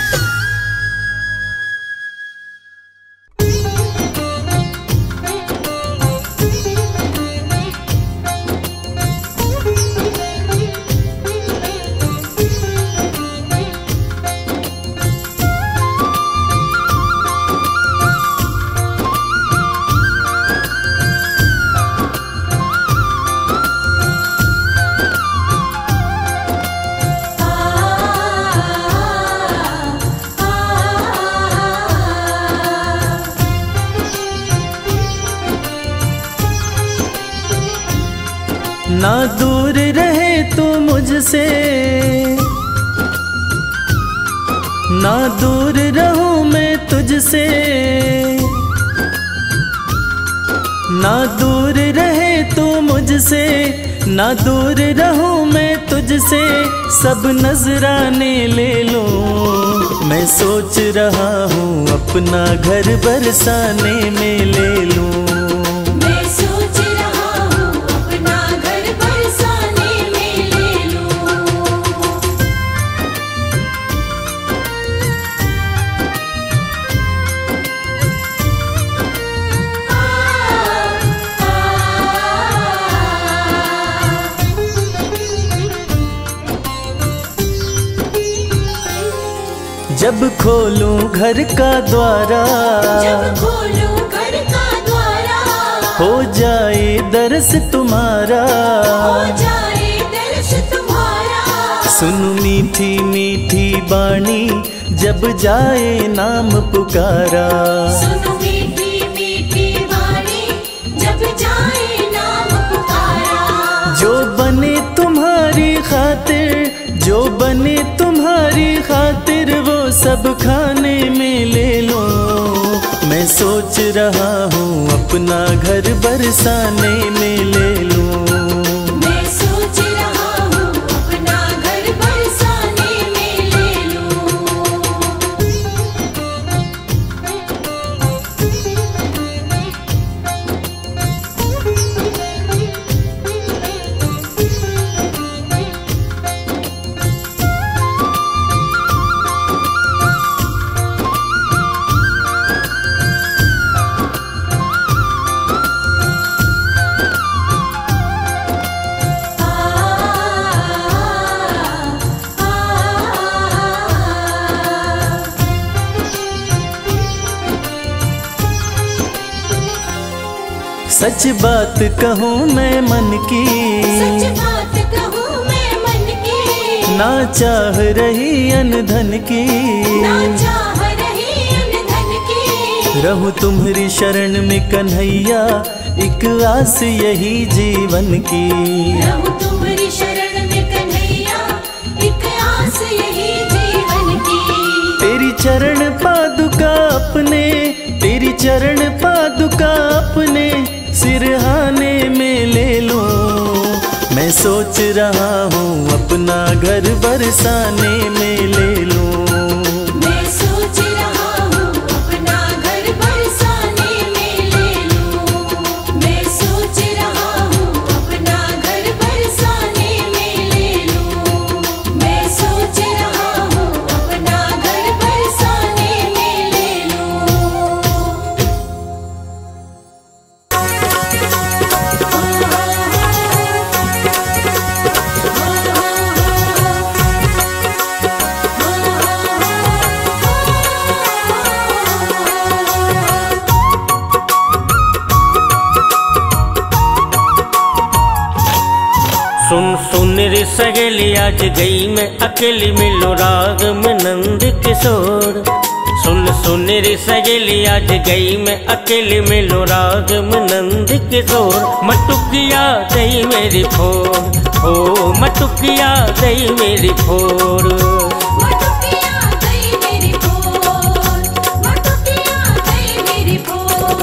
ना दूर रहे तू मुझसे, ना दूर रहूं मैं तुझसे। ना दूर रहे तू मुझसे, ना दूर रहूं मैं तुझसे। सब नजराने ले लो, मैं सोच रहा हूँ अपना घर बरसाने में ले लूं। मैं सोच रहा हूँ अपना घर बरसाने में ले लूं। जब खोलूं घर का द्वारा, जब खोलूं घर का द्वारा, हो जाए दर्श तुम्हारा, हो जाए दर्श तुम्हारा। सुन मीठी मीठी बाणी जब जाए नाम पुकारा, सुनो मीठी मीठी वाणी जब जाए नाम पुकारा। जो बने तुम्हारी खातिर, जो बने तुम्हारी खातिर वो सब खाने में ले लो। मैं सोच रहा हूँ अपना घर बरसाने में ले लूं। मैं सोच रहा हूँ अपना घर बरसाने में ले लूं। सच बात कहूँ मैं मन की, सच बात कहूँ मैं मन की, ना चाह रही अनधन की, ना चाह रही अनधन की। रहूं तुम्हारी शरण में कन्हैया, एक आस यही जीवन की। रहूं तुम्हारी शरण में कन्हैया, एक आस यही जीवन की। तेरी चरण पादुका अपने, तेरी चरण पादुका अपने सिरहाने में ले लूं। मैं सोच रहा हूँ अपना घर बरसाने में ले लूं। मैं सोच रहा हूँ अपना घर बरसाने में ले लूं। मैं सोच रहा हूँ अपना घर बरसाने में ले लूं। मैं सोच रहा हूँ अपना घर बरसाने में ले लूं। सुन सुन रे सहेली आज गई मैं अकेली, मिलो राग में नंद किशोर। सुन सुन रे सहेली आज गई मैं अकेली, मिलो राग में नंद किशोर। मटुकिया दई मेरी फोर, ओ मटुकिया दई मेरी फोर। मटुकिया गई मेरी फोर, मटुकिया गई मेरी फोर।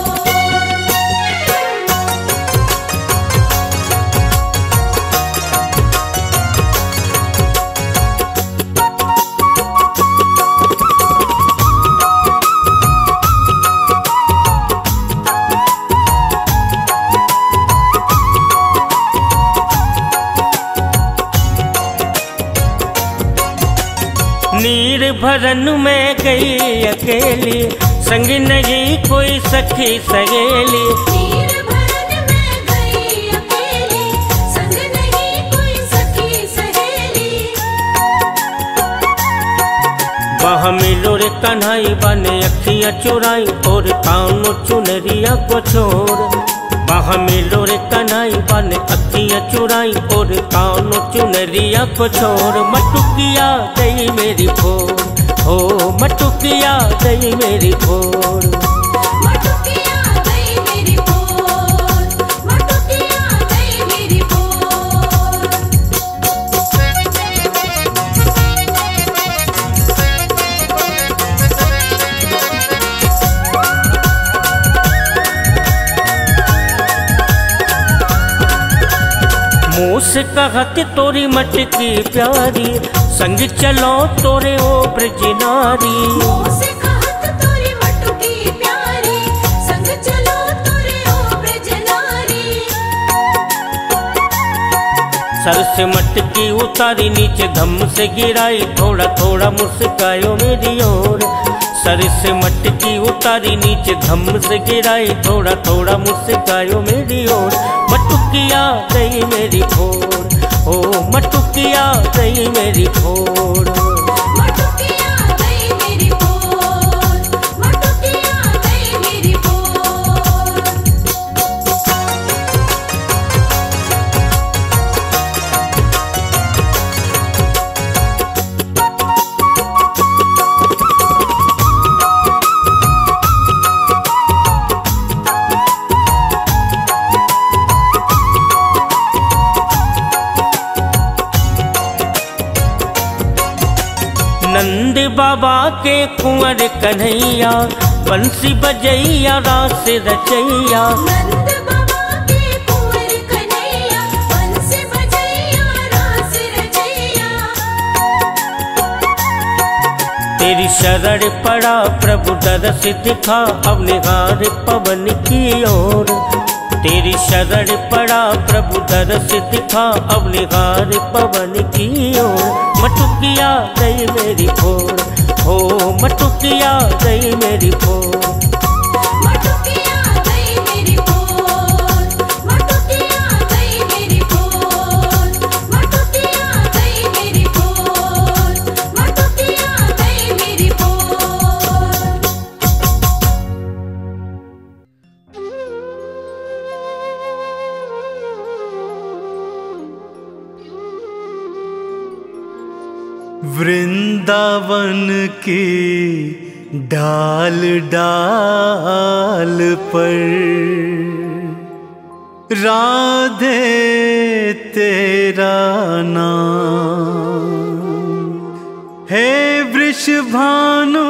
नीर भरन में गई अकेली, संग नहीं कोई सखी सहेली। नीर भरन में गई अकेली, संग नहीं कोई सखी सहेली। वहाँ मिलो रे कन्हई बने अखियाँ चुराई, और कानों चुनरिया को छोड़। वहाँ मिलो रे कन्हई बने अखियाँ चुराई, और कानों चुनरिया को छोड़। मटुकिया दई मेरी फोर, ओ मटुकिया दई मेरी फोर। मटुकिया गई मेरी फोर, मटुकिया गई मेरी फोर। मुँह से कहत तोरी मटकी प्यारी, संग चलो तोरे ओ ब्रज नारी। मुँह से कहत तोरी मटुकी प्यारी, संग चलो तोरे ओ ब्रज नारी। सर से मटकी उतारी नीचे धम से गिराई, थोड़ा थोड़ा मुस्कायो मेरी ओर। सर से मटकी उतारी नीचे धम से गिराई, थोड़ा थोड़ा मुस्कायो मेरी ओर। मटुकिया दई मेरी फोर, ओ मटुकिया दई मेरी फोर। मटुकिया गई मेरी नंद बाबा के कुंवर कन्हैया, बंसी बजैया रास रचैया। नंद बाबा के कुंवर कन्हैया, बंसी बजैया रास रचैया। तेरी शरण पड़ा प्रभु दरस दिखा, अब निगार पवन की ओर। तेरी शरण पड़ा प्रभु दरस दिखा, अब निगार पवन की ओर। मटुकिया गई मेरी भोर, हो मटुकिया गई मेरी भोर। मटुकिया गई मेरी भोर, मटुकिया गई मेरी भोर, मटुकिया गई मेरी भोर, मटुकिया गई मेरी भोर। वृंदावन की डाल डाल पर राधे तेरा नाम है, वृषभानु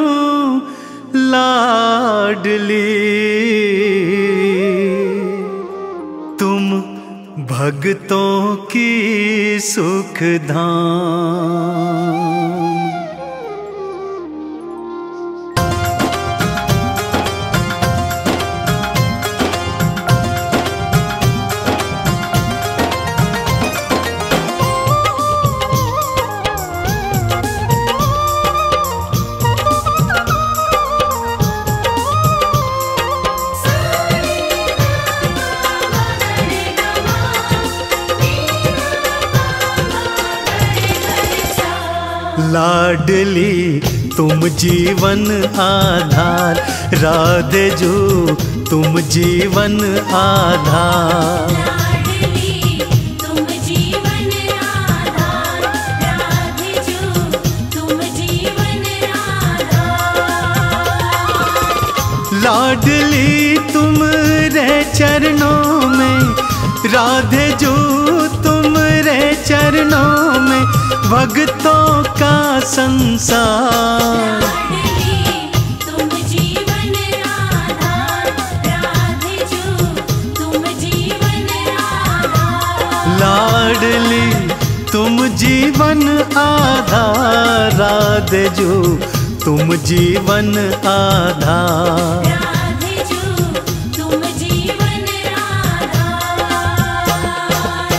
लाडली तुम भक्तों की सुखधाम। लाडली तुम जीवन आधार, राधे जो तुम जीवन आधार। लाडली तुम जीवन आधार, राधे जो तुम जीवन आधार। लाडली तुम रे चरणों में, राधे जो तुम रे चरणों में, भक्तों का संसार। लाडली तुम जीवन आधार, राधे जो तुम जीवन आधार। लाडली तुम जीवन आधार, राधे जो तुम जीवन आधार। राधे जो तुम जीवन आधार।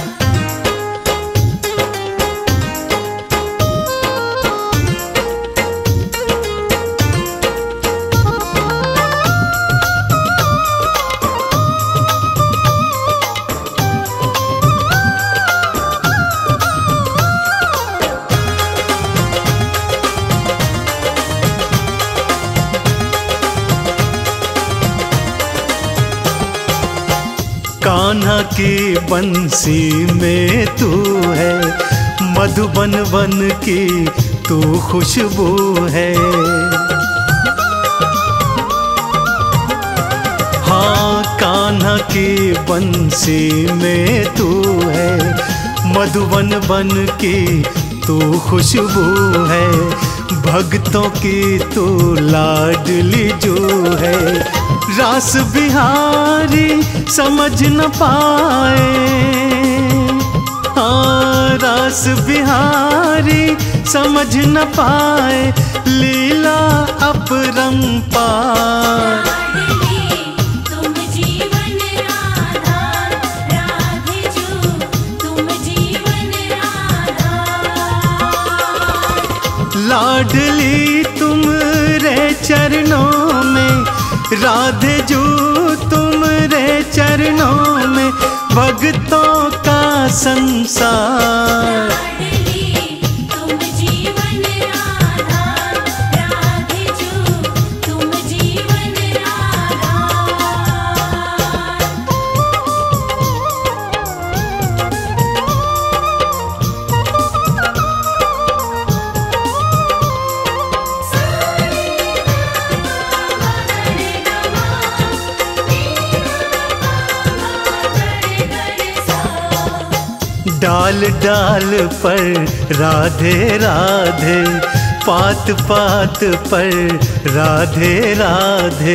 कान्हा की बंसी में तू है, मधुबन वन की तू खुशबू है। हाँ कान्हा की बंसी में तू है, मधुबन वन की तू खुशबू है। भक्तों की तू लाडली जो है, रास बिहारी समझ न पाए। हाँ रास बिहारी समझ न पाए, लीला अपरंपार। लाडली तुम जीवन आधार, राधे जो तुम जीवन आधार। लाडली तुम रे चरणों में, राधे जो तुम रे चरणों में, भक्तों का संसार। लाडली तुम जीवन आधार, राधे जो तुम जीवन आधार। डाल डाल पर राधे राधे, पात पात पर राधे राधे।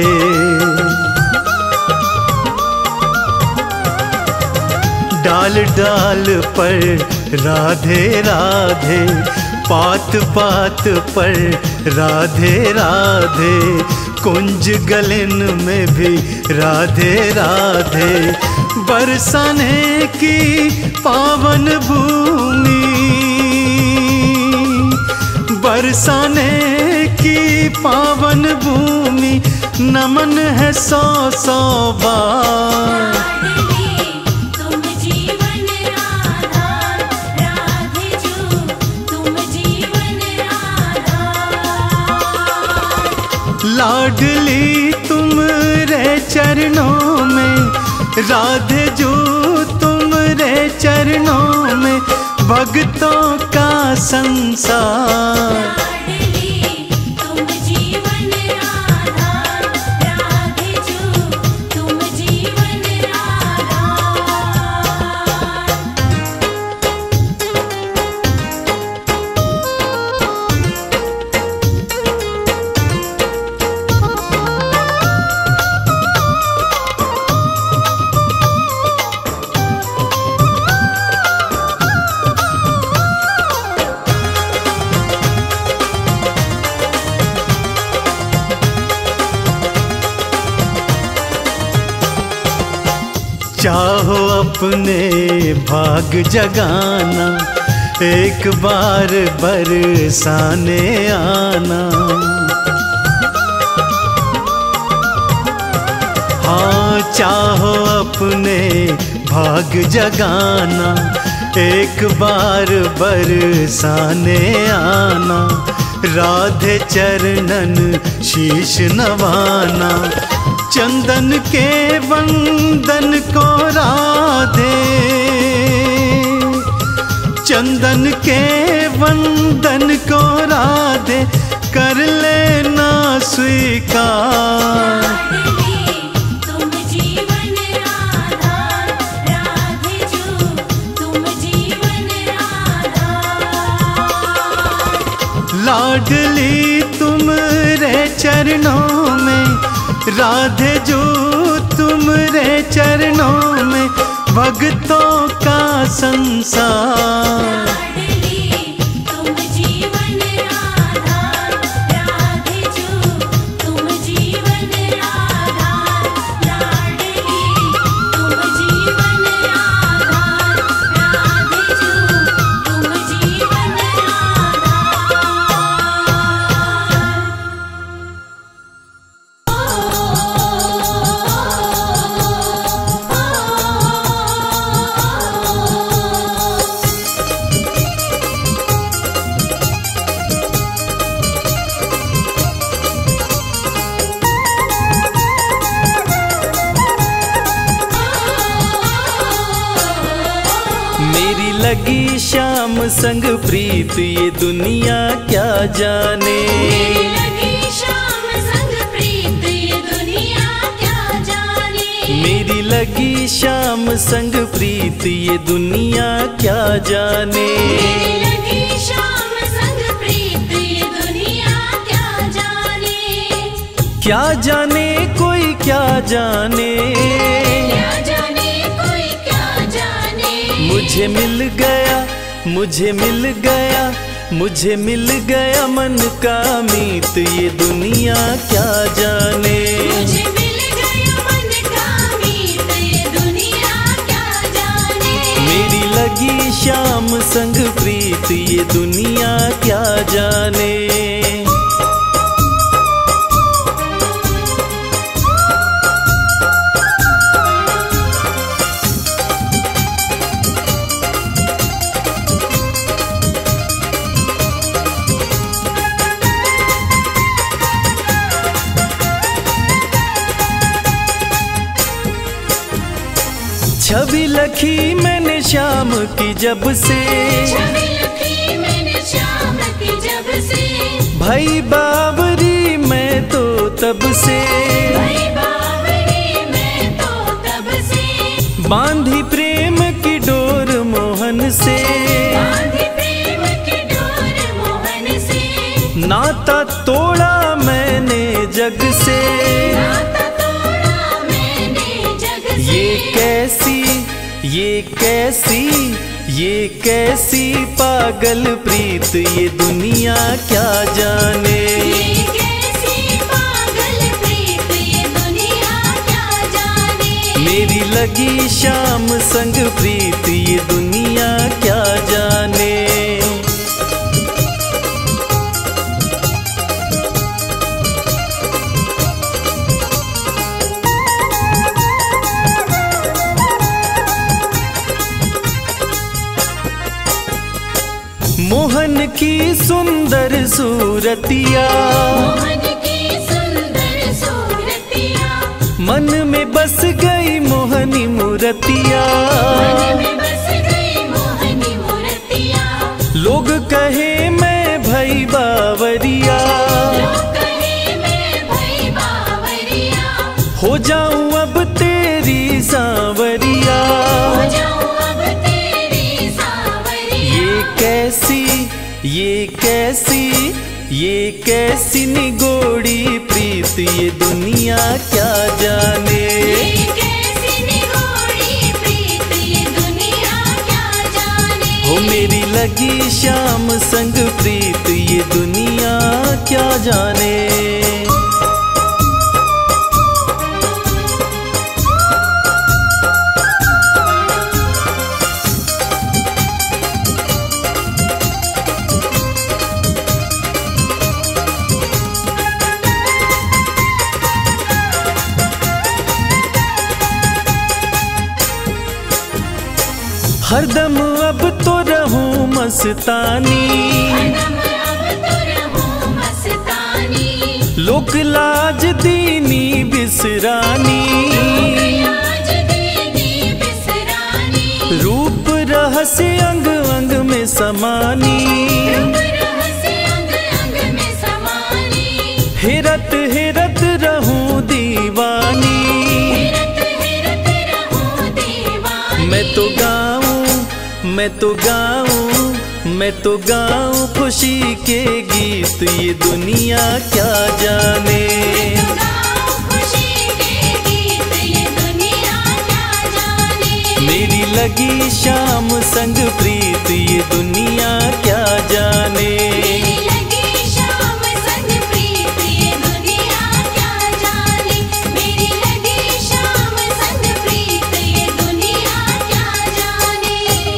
डाल डाल पर राधे राधे, पात पात पर राधे राधे। कुंज गलन में भी राधे राधे। बरसाने की पावन भूमि, बरसाने की पावन भूमि, नमन है सौ सौ बार। तुम जीवन आधार, राधे जो तुम जीवन आधार। लाडली तुम रे चरणों में, राधे जो तुम रे चरणों में, भक्तों का संसार। लाडली तुम जीवन आधार, राधे जो तुम जीवन आधार। चाहो अपने भाग जगाना, एक बार बरसाने आना। हाँ चाहो अपने भाग जगाना, एक बार बरसाने आना। राधे चरणन शीश नवाना, चंदन के वंदन को राधे, चंदन के वंदन को राधे, कर लेना स्वीकार। तुम जीवन आधार, राधे जो तुम जीवन आधार। लाडली तुम रे चरणों में, राधे जो तुम रे चरणों में, भक्तों का संसार। लाडली तुम जीवन आधार, राधे जो तुम जीवन आधार। लाडली तुम जीवन आधार, राधे जो तुम जीवन आधार। मेरी लगी शाम संग प्रीत ये दुनिया क्या जाने। लगी शाम संग प्रीत ये दुनिया क्या जाने। मेरी लगी शाम संग प्रीत ये दुनिया क्या जाने। लगी शाम संग प्रीत ये दुनिया क्या जाने। क्या जाने कोई क्या जाने, क्या जाने कोई क्या जाने। मुझे मिल गया, मुझे मिल गया, मुझे मिल गया मन का मीत ये दुनिया क्या जाने। मुझे मिल गया मन का मीत ये दुनिया क्या जाने। मेरी लगी शाम संग प्रीत ये दुनिया क्या जाने। छवि लखी मैंने शाम की जब से, छवि लखी मैंने शाम की जब से। भाई बावरी मैं तो तब से, भाई बावरी मैं तो तब से। बांधी प्रेम की डोर मोहन से, बांधी प्रेम की डोर मोहन से। नाता तोड़ा मैंने जग से, नाता तोड़ा मैंने जग से। ये कैसी ये कैसी ये कैसी पागल प्रीत, ये दुनिया क्या जाने। ये कैसी पागल प्रीत, ये दुनिया क्या जाने। मेरी लगी शाम संग प्रीत, ये दुनिया क्या जाने। मोहन की सुंदर सूरतिया, मोहन की सुंदर सूरतिया, मन में बस गई मोहनी मूरतिया। मन में बस गई मोहनी मूरतिया। लोग कहे मैं भई बावरिया, लोग कहे मैं भई बावरिया। हो जाऊं अब तेरी सांवरिया। हो जाऊं अब तेरी सांवरिया। ये कैसी ये कैसी ये कैसी निगोड़ी प्रीत, ये दुनिया क्या जाने। ये कैसी निगोड़ी प्रीत, ये दुनिया क्या जाने। हो मेरी लगी शाम संग प्रीत, ये दुनिया क्या जाने। हरदम अब तो रहूं मस्तानी, हरदम अब तो रहूं मस्तानी। लोक लाज दीनी बिसरानी। आज दीदी बिसरानी। रूप रहस्य अंग अंग में समानी। रूप रहस्य अंग अंग में समानी। हेरत हेरत रहूं दीवानी। हेरत हेरत रहूं दीवानी। मैं तो गाऊं मैं तो गाऊं मैं तो गाऊं खुशी के गीत, ये दुनिया क्या जाने। मैं तो गाऊं खुशी के गीत, ये दुनिया क्या जाने। मेरी लगी शाम संग प्रीत, ये दुनिया क्या जाने। मेरी लगी शाम संग प्रीत, ये दुनिया क्या जाने। मेरी लगी शाम संग प्रीत, ये दुनिया क्या जाने।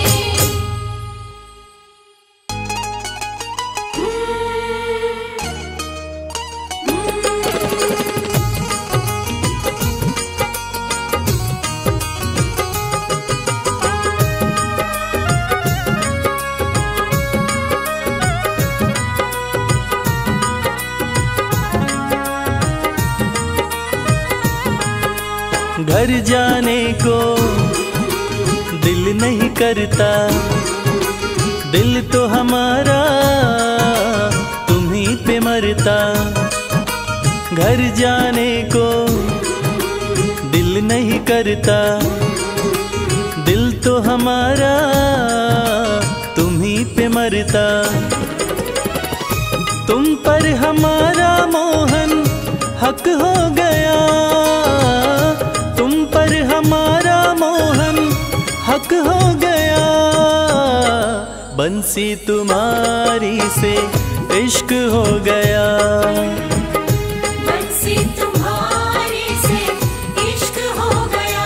घर जाने को दिल नहीं करता, दिल तो हमारा तुम्हीं पे मरता। घर जाने को दिल नहीं करता, दिल तो हमारा तुम्हीं पे मरता। तुम पर हमारा मोहन हक हो गया, तुम पर हमारा मोहन हक हो गया। बंसी तुम्हारी से इश्क हो गया। बंसी तुम्हारी से इश्क हो गया।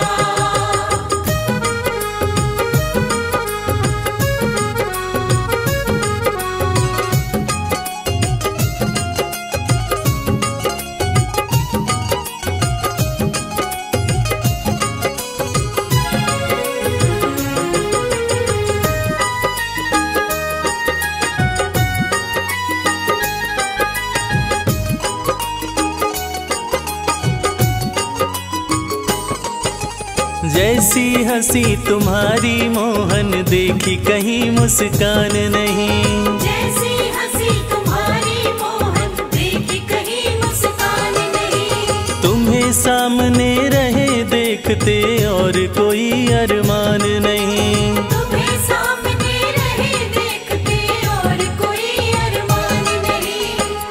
जैसी हंसी तुम्हारी मोहन, देखी कहीं मुस्कान नहीं। जैसी हंसी तुम्हारी मोहन, देखी कहीं मुस्कान नहीं। तुम्हें सामने रहे देखते और कोई अरमान नहीं। तुम्हें सामने रहे देखते और कोई अरमान नहीं।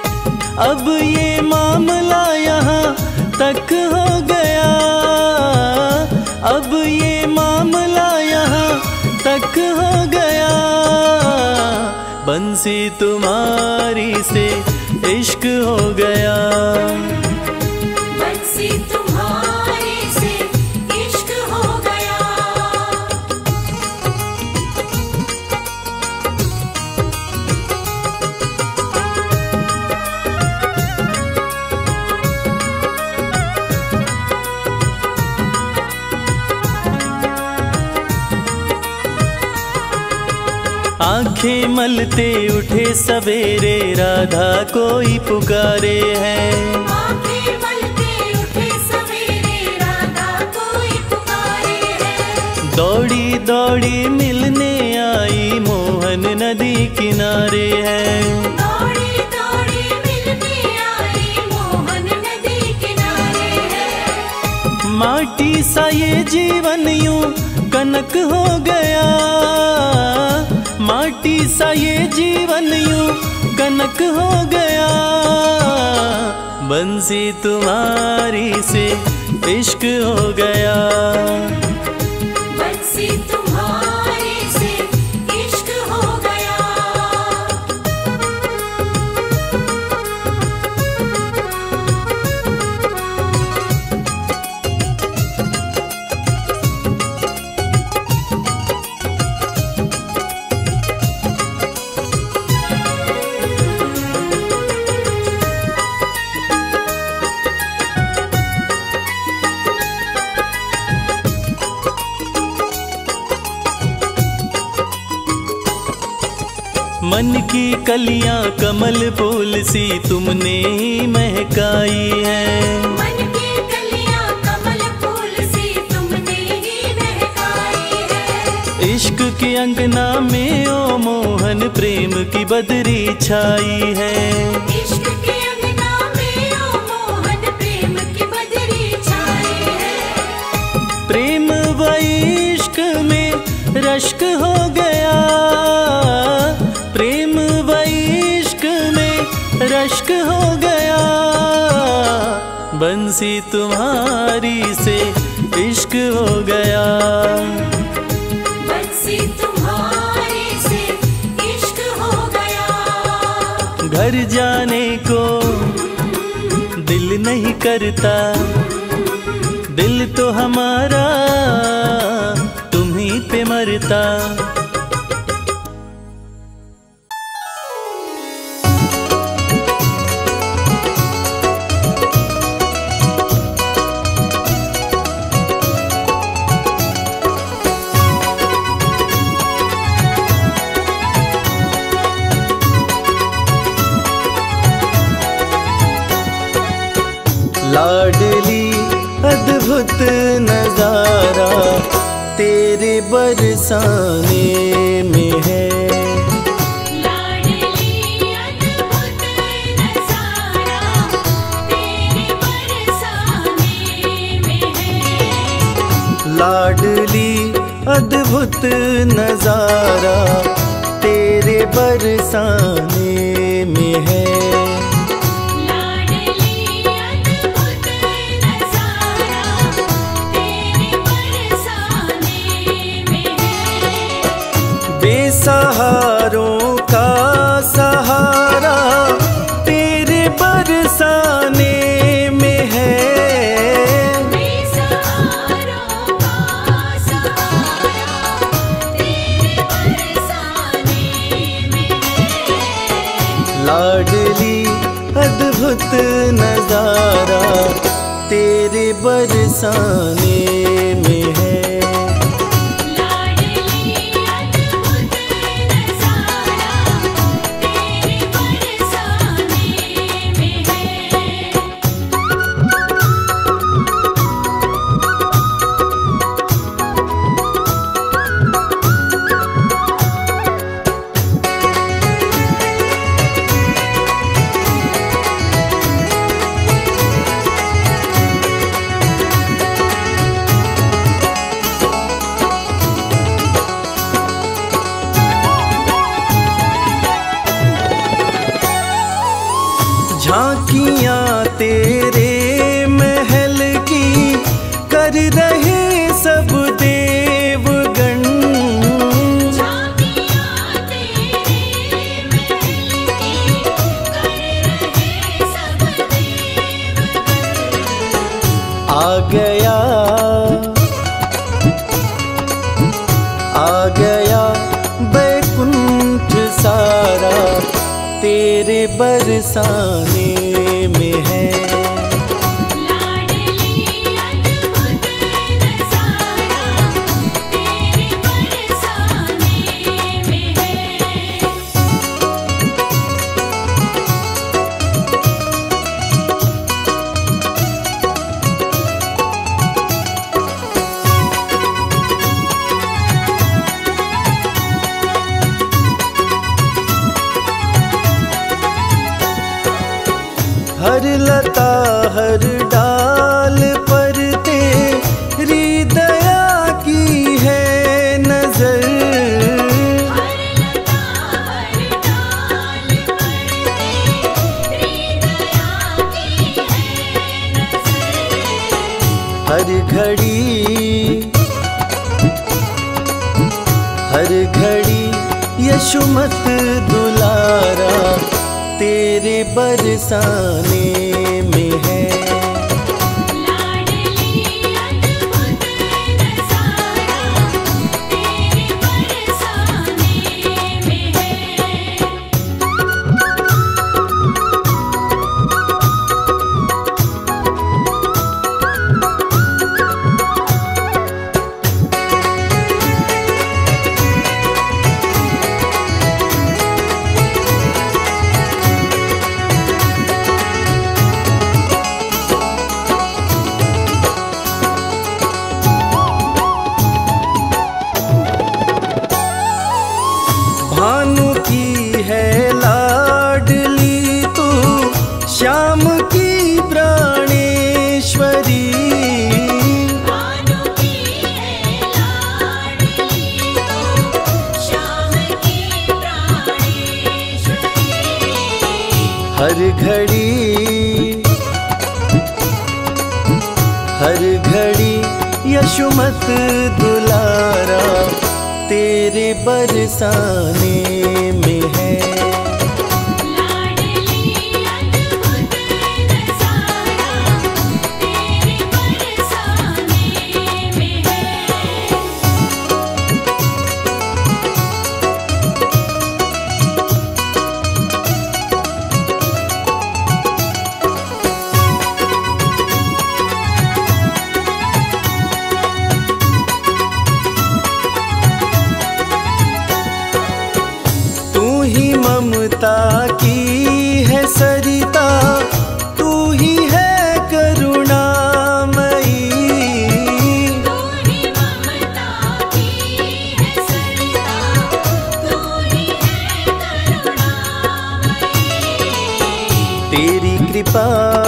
अब ये मामला यहाँ तक हो गया, अब ये मामला यहाँ तक हो गया। बंसी तुम्हारी से इश्क हो गया, बंसी तुम्हारे से इश्क हो गया। आंखें मलते उठे सवेरे राधा कोई पुकारे है, आंखें मलते उठे सवेरे राधा कोई पुकारे है। दौड़ी दौड़ी मिलने आई मोहन नदी किनारे है, दौड़ी दौड़ी मिलने आई मोहन नदी किनारे है। माटी सा ये जीवन यूं कनक हो गया, माटी सा ये जीवन यूं कनक हो गया। बंसी तुम्हारी से इश्क हो गया, बंसी तुम्हारे से इश्क हो गया। मन की कलियां कमल फूल सी तुमने ही महकाई है, मन की कलियां कमल फूल सी तुमने ही महकाई है। इश्क के अंगना में ओ मोहन प्रेम की बदरी छाई है, इश्क के अंगना में ओ मोहन प्रेम की बदरी छाई है। प्रेम व इश्क में रश्क हो गया, प्रेम व इश्क में रश्क हो गया। बंसी तुम्हारी से इश्क हो गया, बंसी तुम्हारे से इश्क हो गया। घर जाने को दिल नहीं करता, दिल तो हमारा तुम्हीं पे मरता। लाडली अद्भुत नजारा तेरे बरसाने में है, लाडली अद्भुत नजारा तेरे बरसाने में है। लाडली अद्भुत नजारा तेरे बरसाने में है। बेसहारों का सहारा तेरे बरसाने में है, बेसहारों का सहारा तेरे बरसाने में है। लाडली अद्भुत नजारा तेरे बरसाने में है। झांकियां तेरे महल की कर रहे सब देवगण। झांकियां तेरे महल की कर रहे सब देवगण। आ गया आ गया बैकुंठ सारा तेरे बरसाने में है। लाडली अद्भुत नज़ारा तेरे बरसाने में है। हर लता हर डाल पर तेरी दया की है नजर। हर लता हर डाल पर तेरी दया की है नज़र। हर घड़ी हर घड़ी यशुमत दुलारा तेरे बरसाने में है। लाडली अद्भुत नज़ारा तेरे बरसाने में है। भानु की है लाडली तू श्याम की प्राणेश्वरी। भानु की है लाडली तो श्याम की प्राणेश्वरी। हर घड़ी हर घड़ी यशुमत दुलारा तेरे बरसाने में है। लाडली अद्भुत नज़ारा तेरे बरसाने में है। तू ही ममता की है सरिता तू ही है करुणामयी। तू ही ममता की है सरिता तू ही है करुणामयी। तेरी कृपा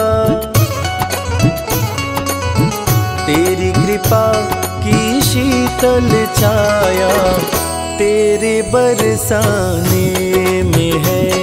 तेरी कृपा की शीतल छाया तेरे बरसाने में है।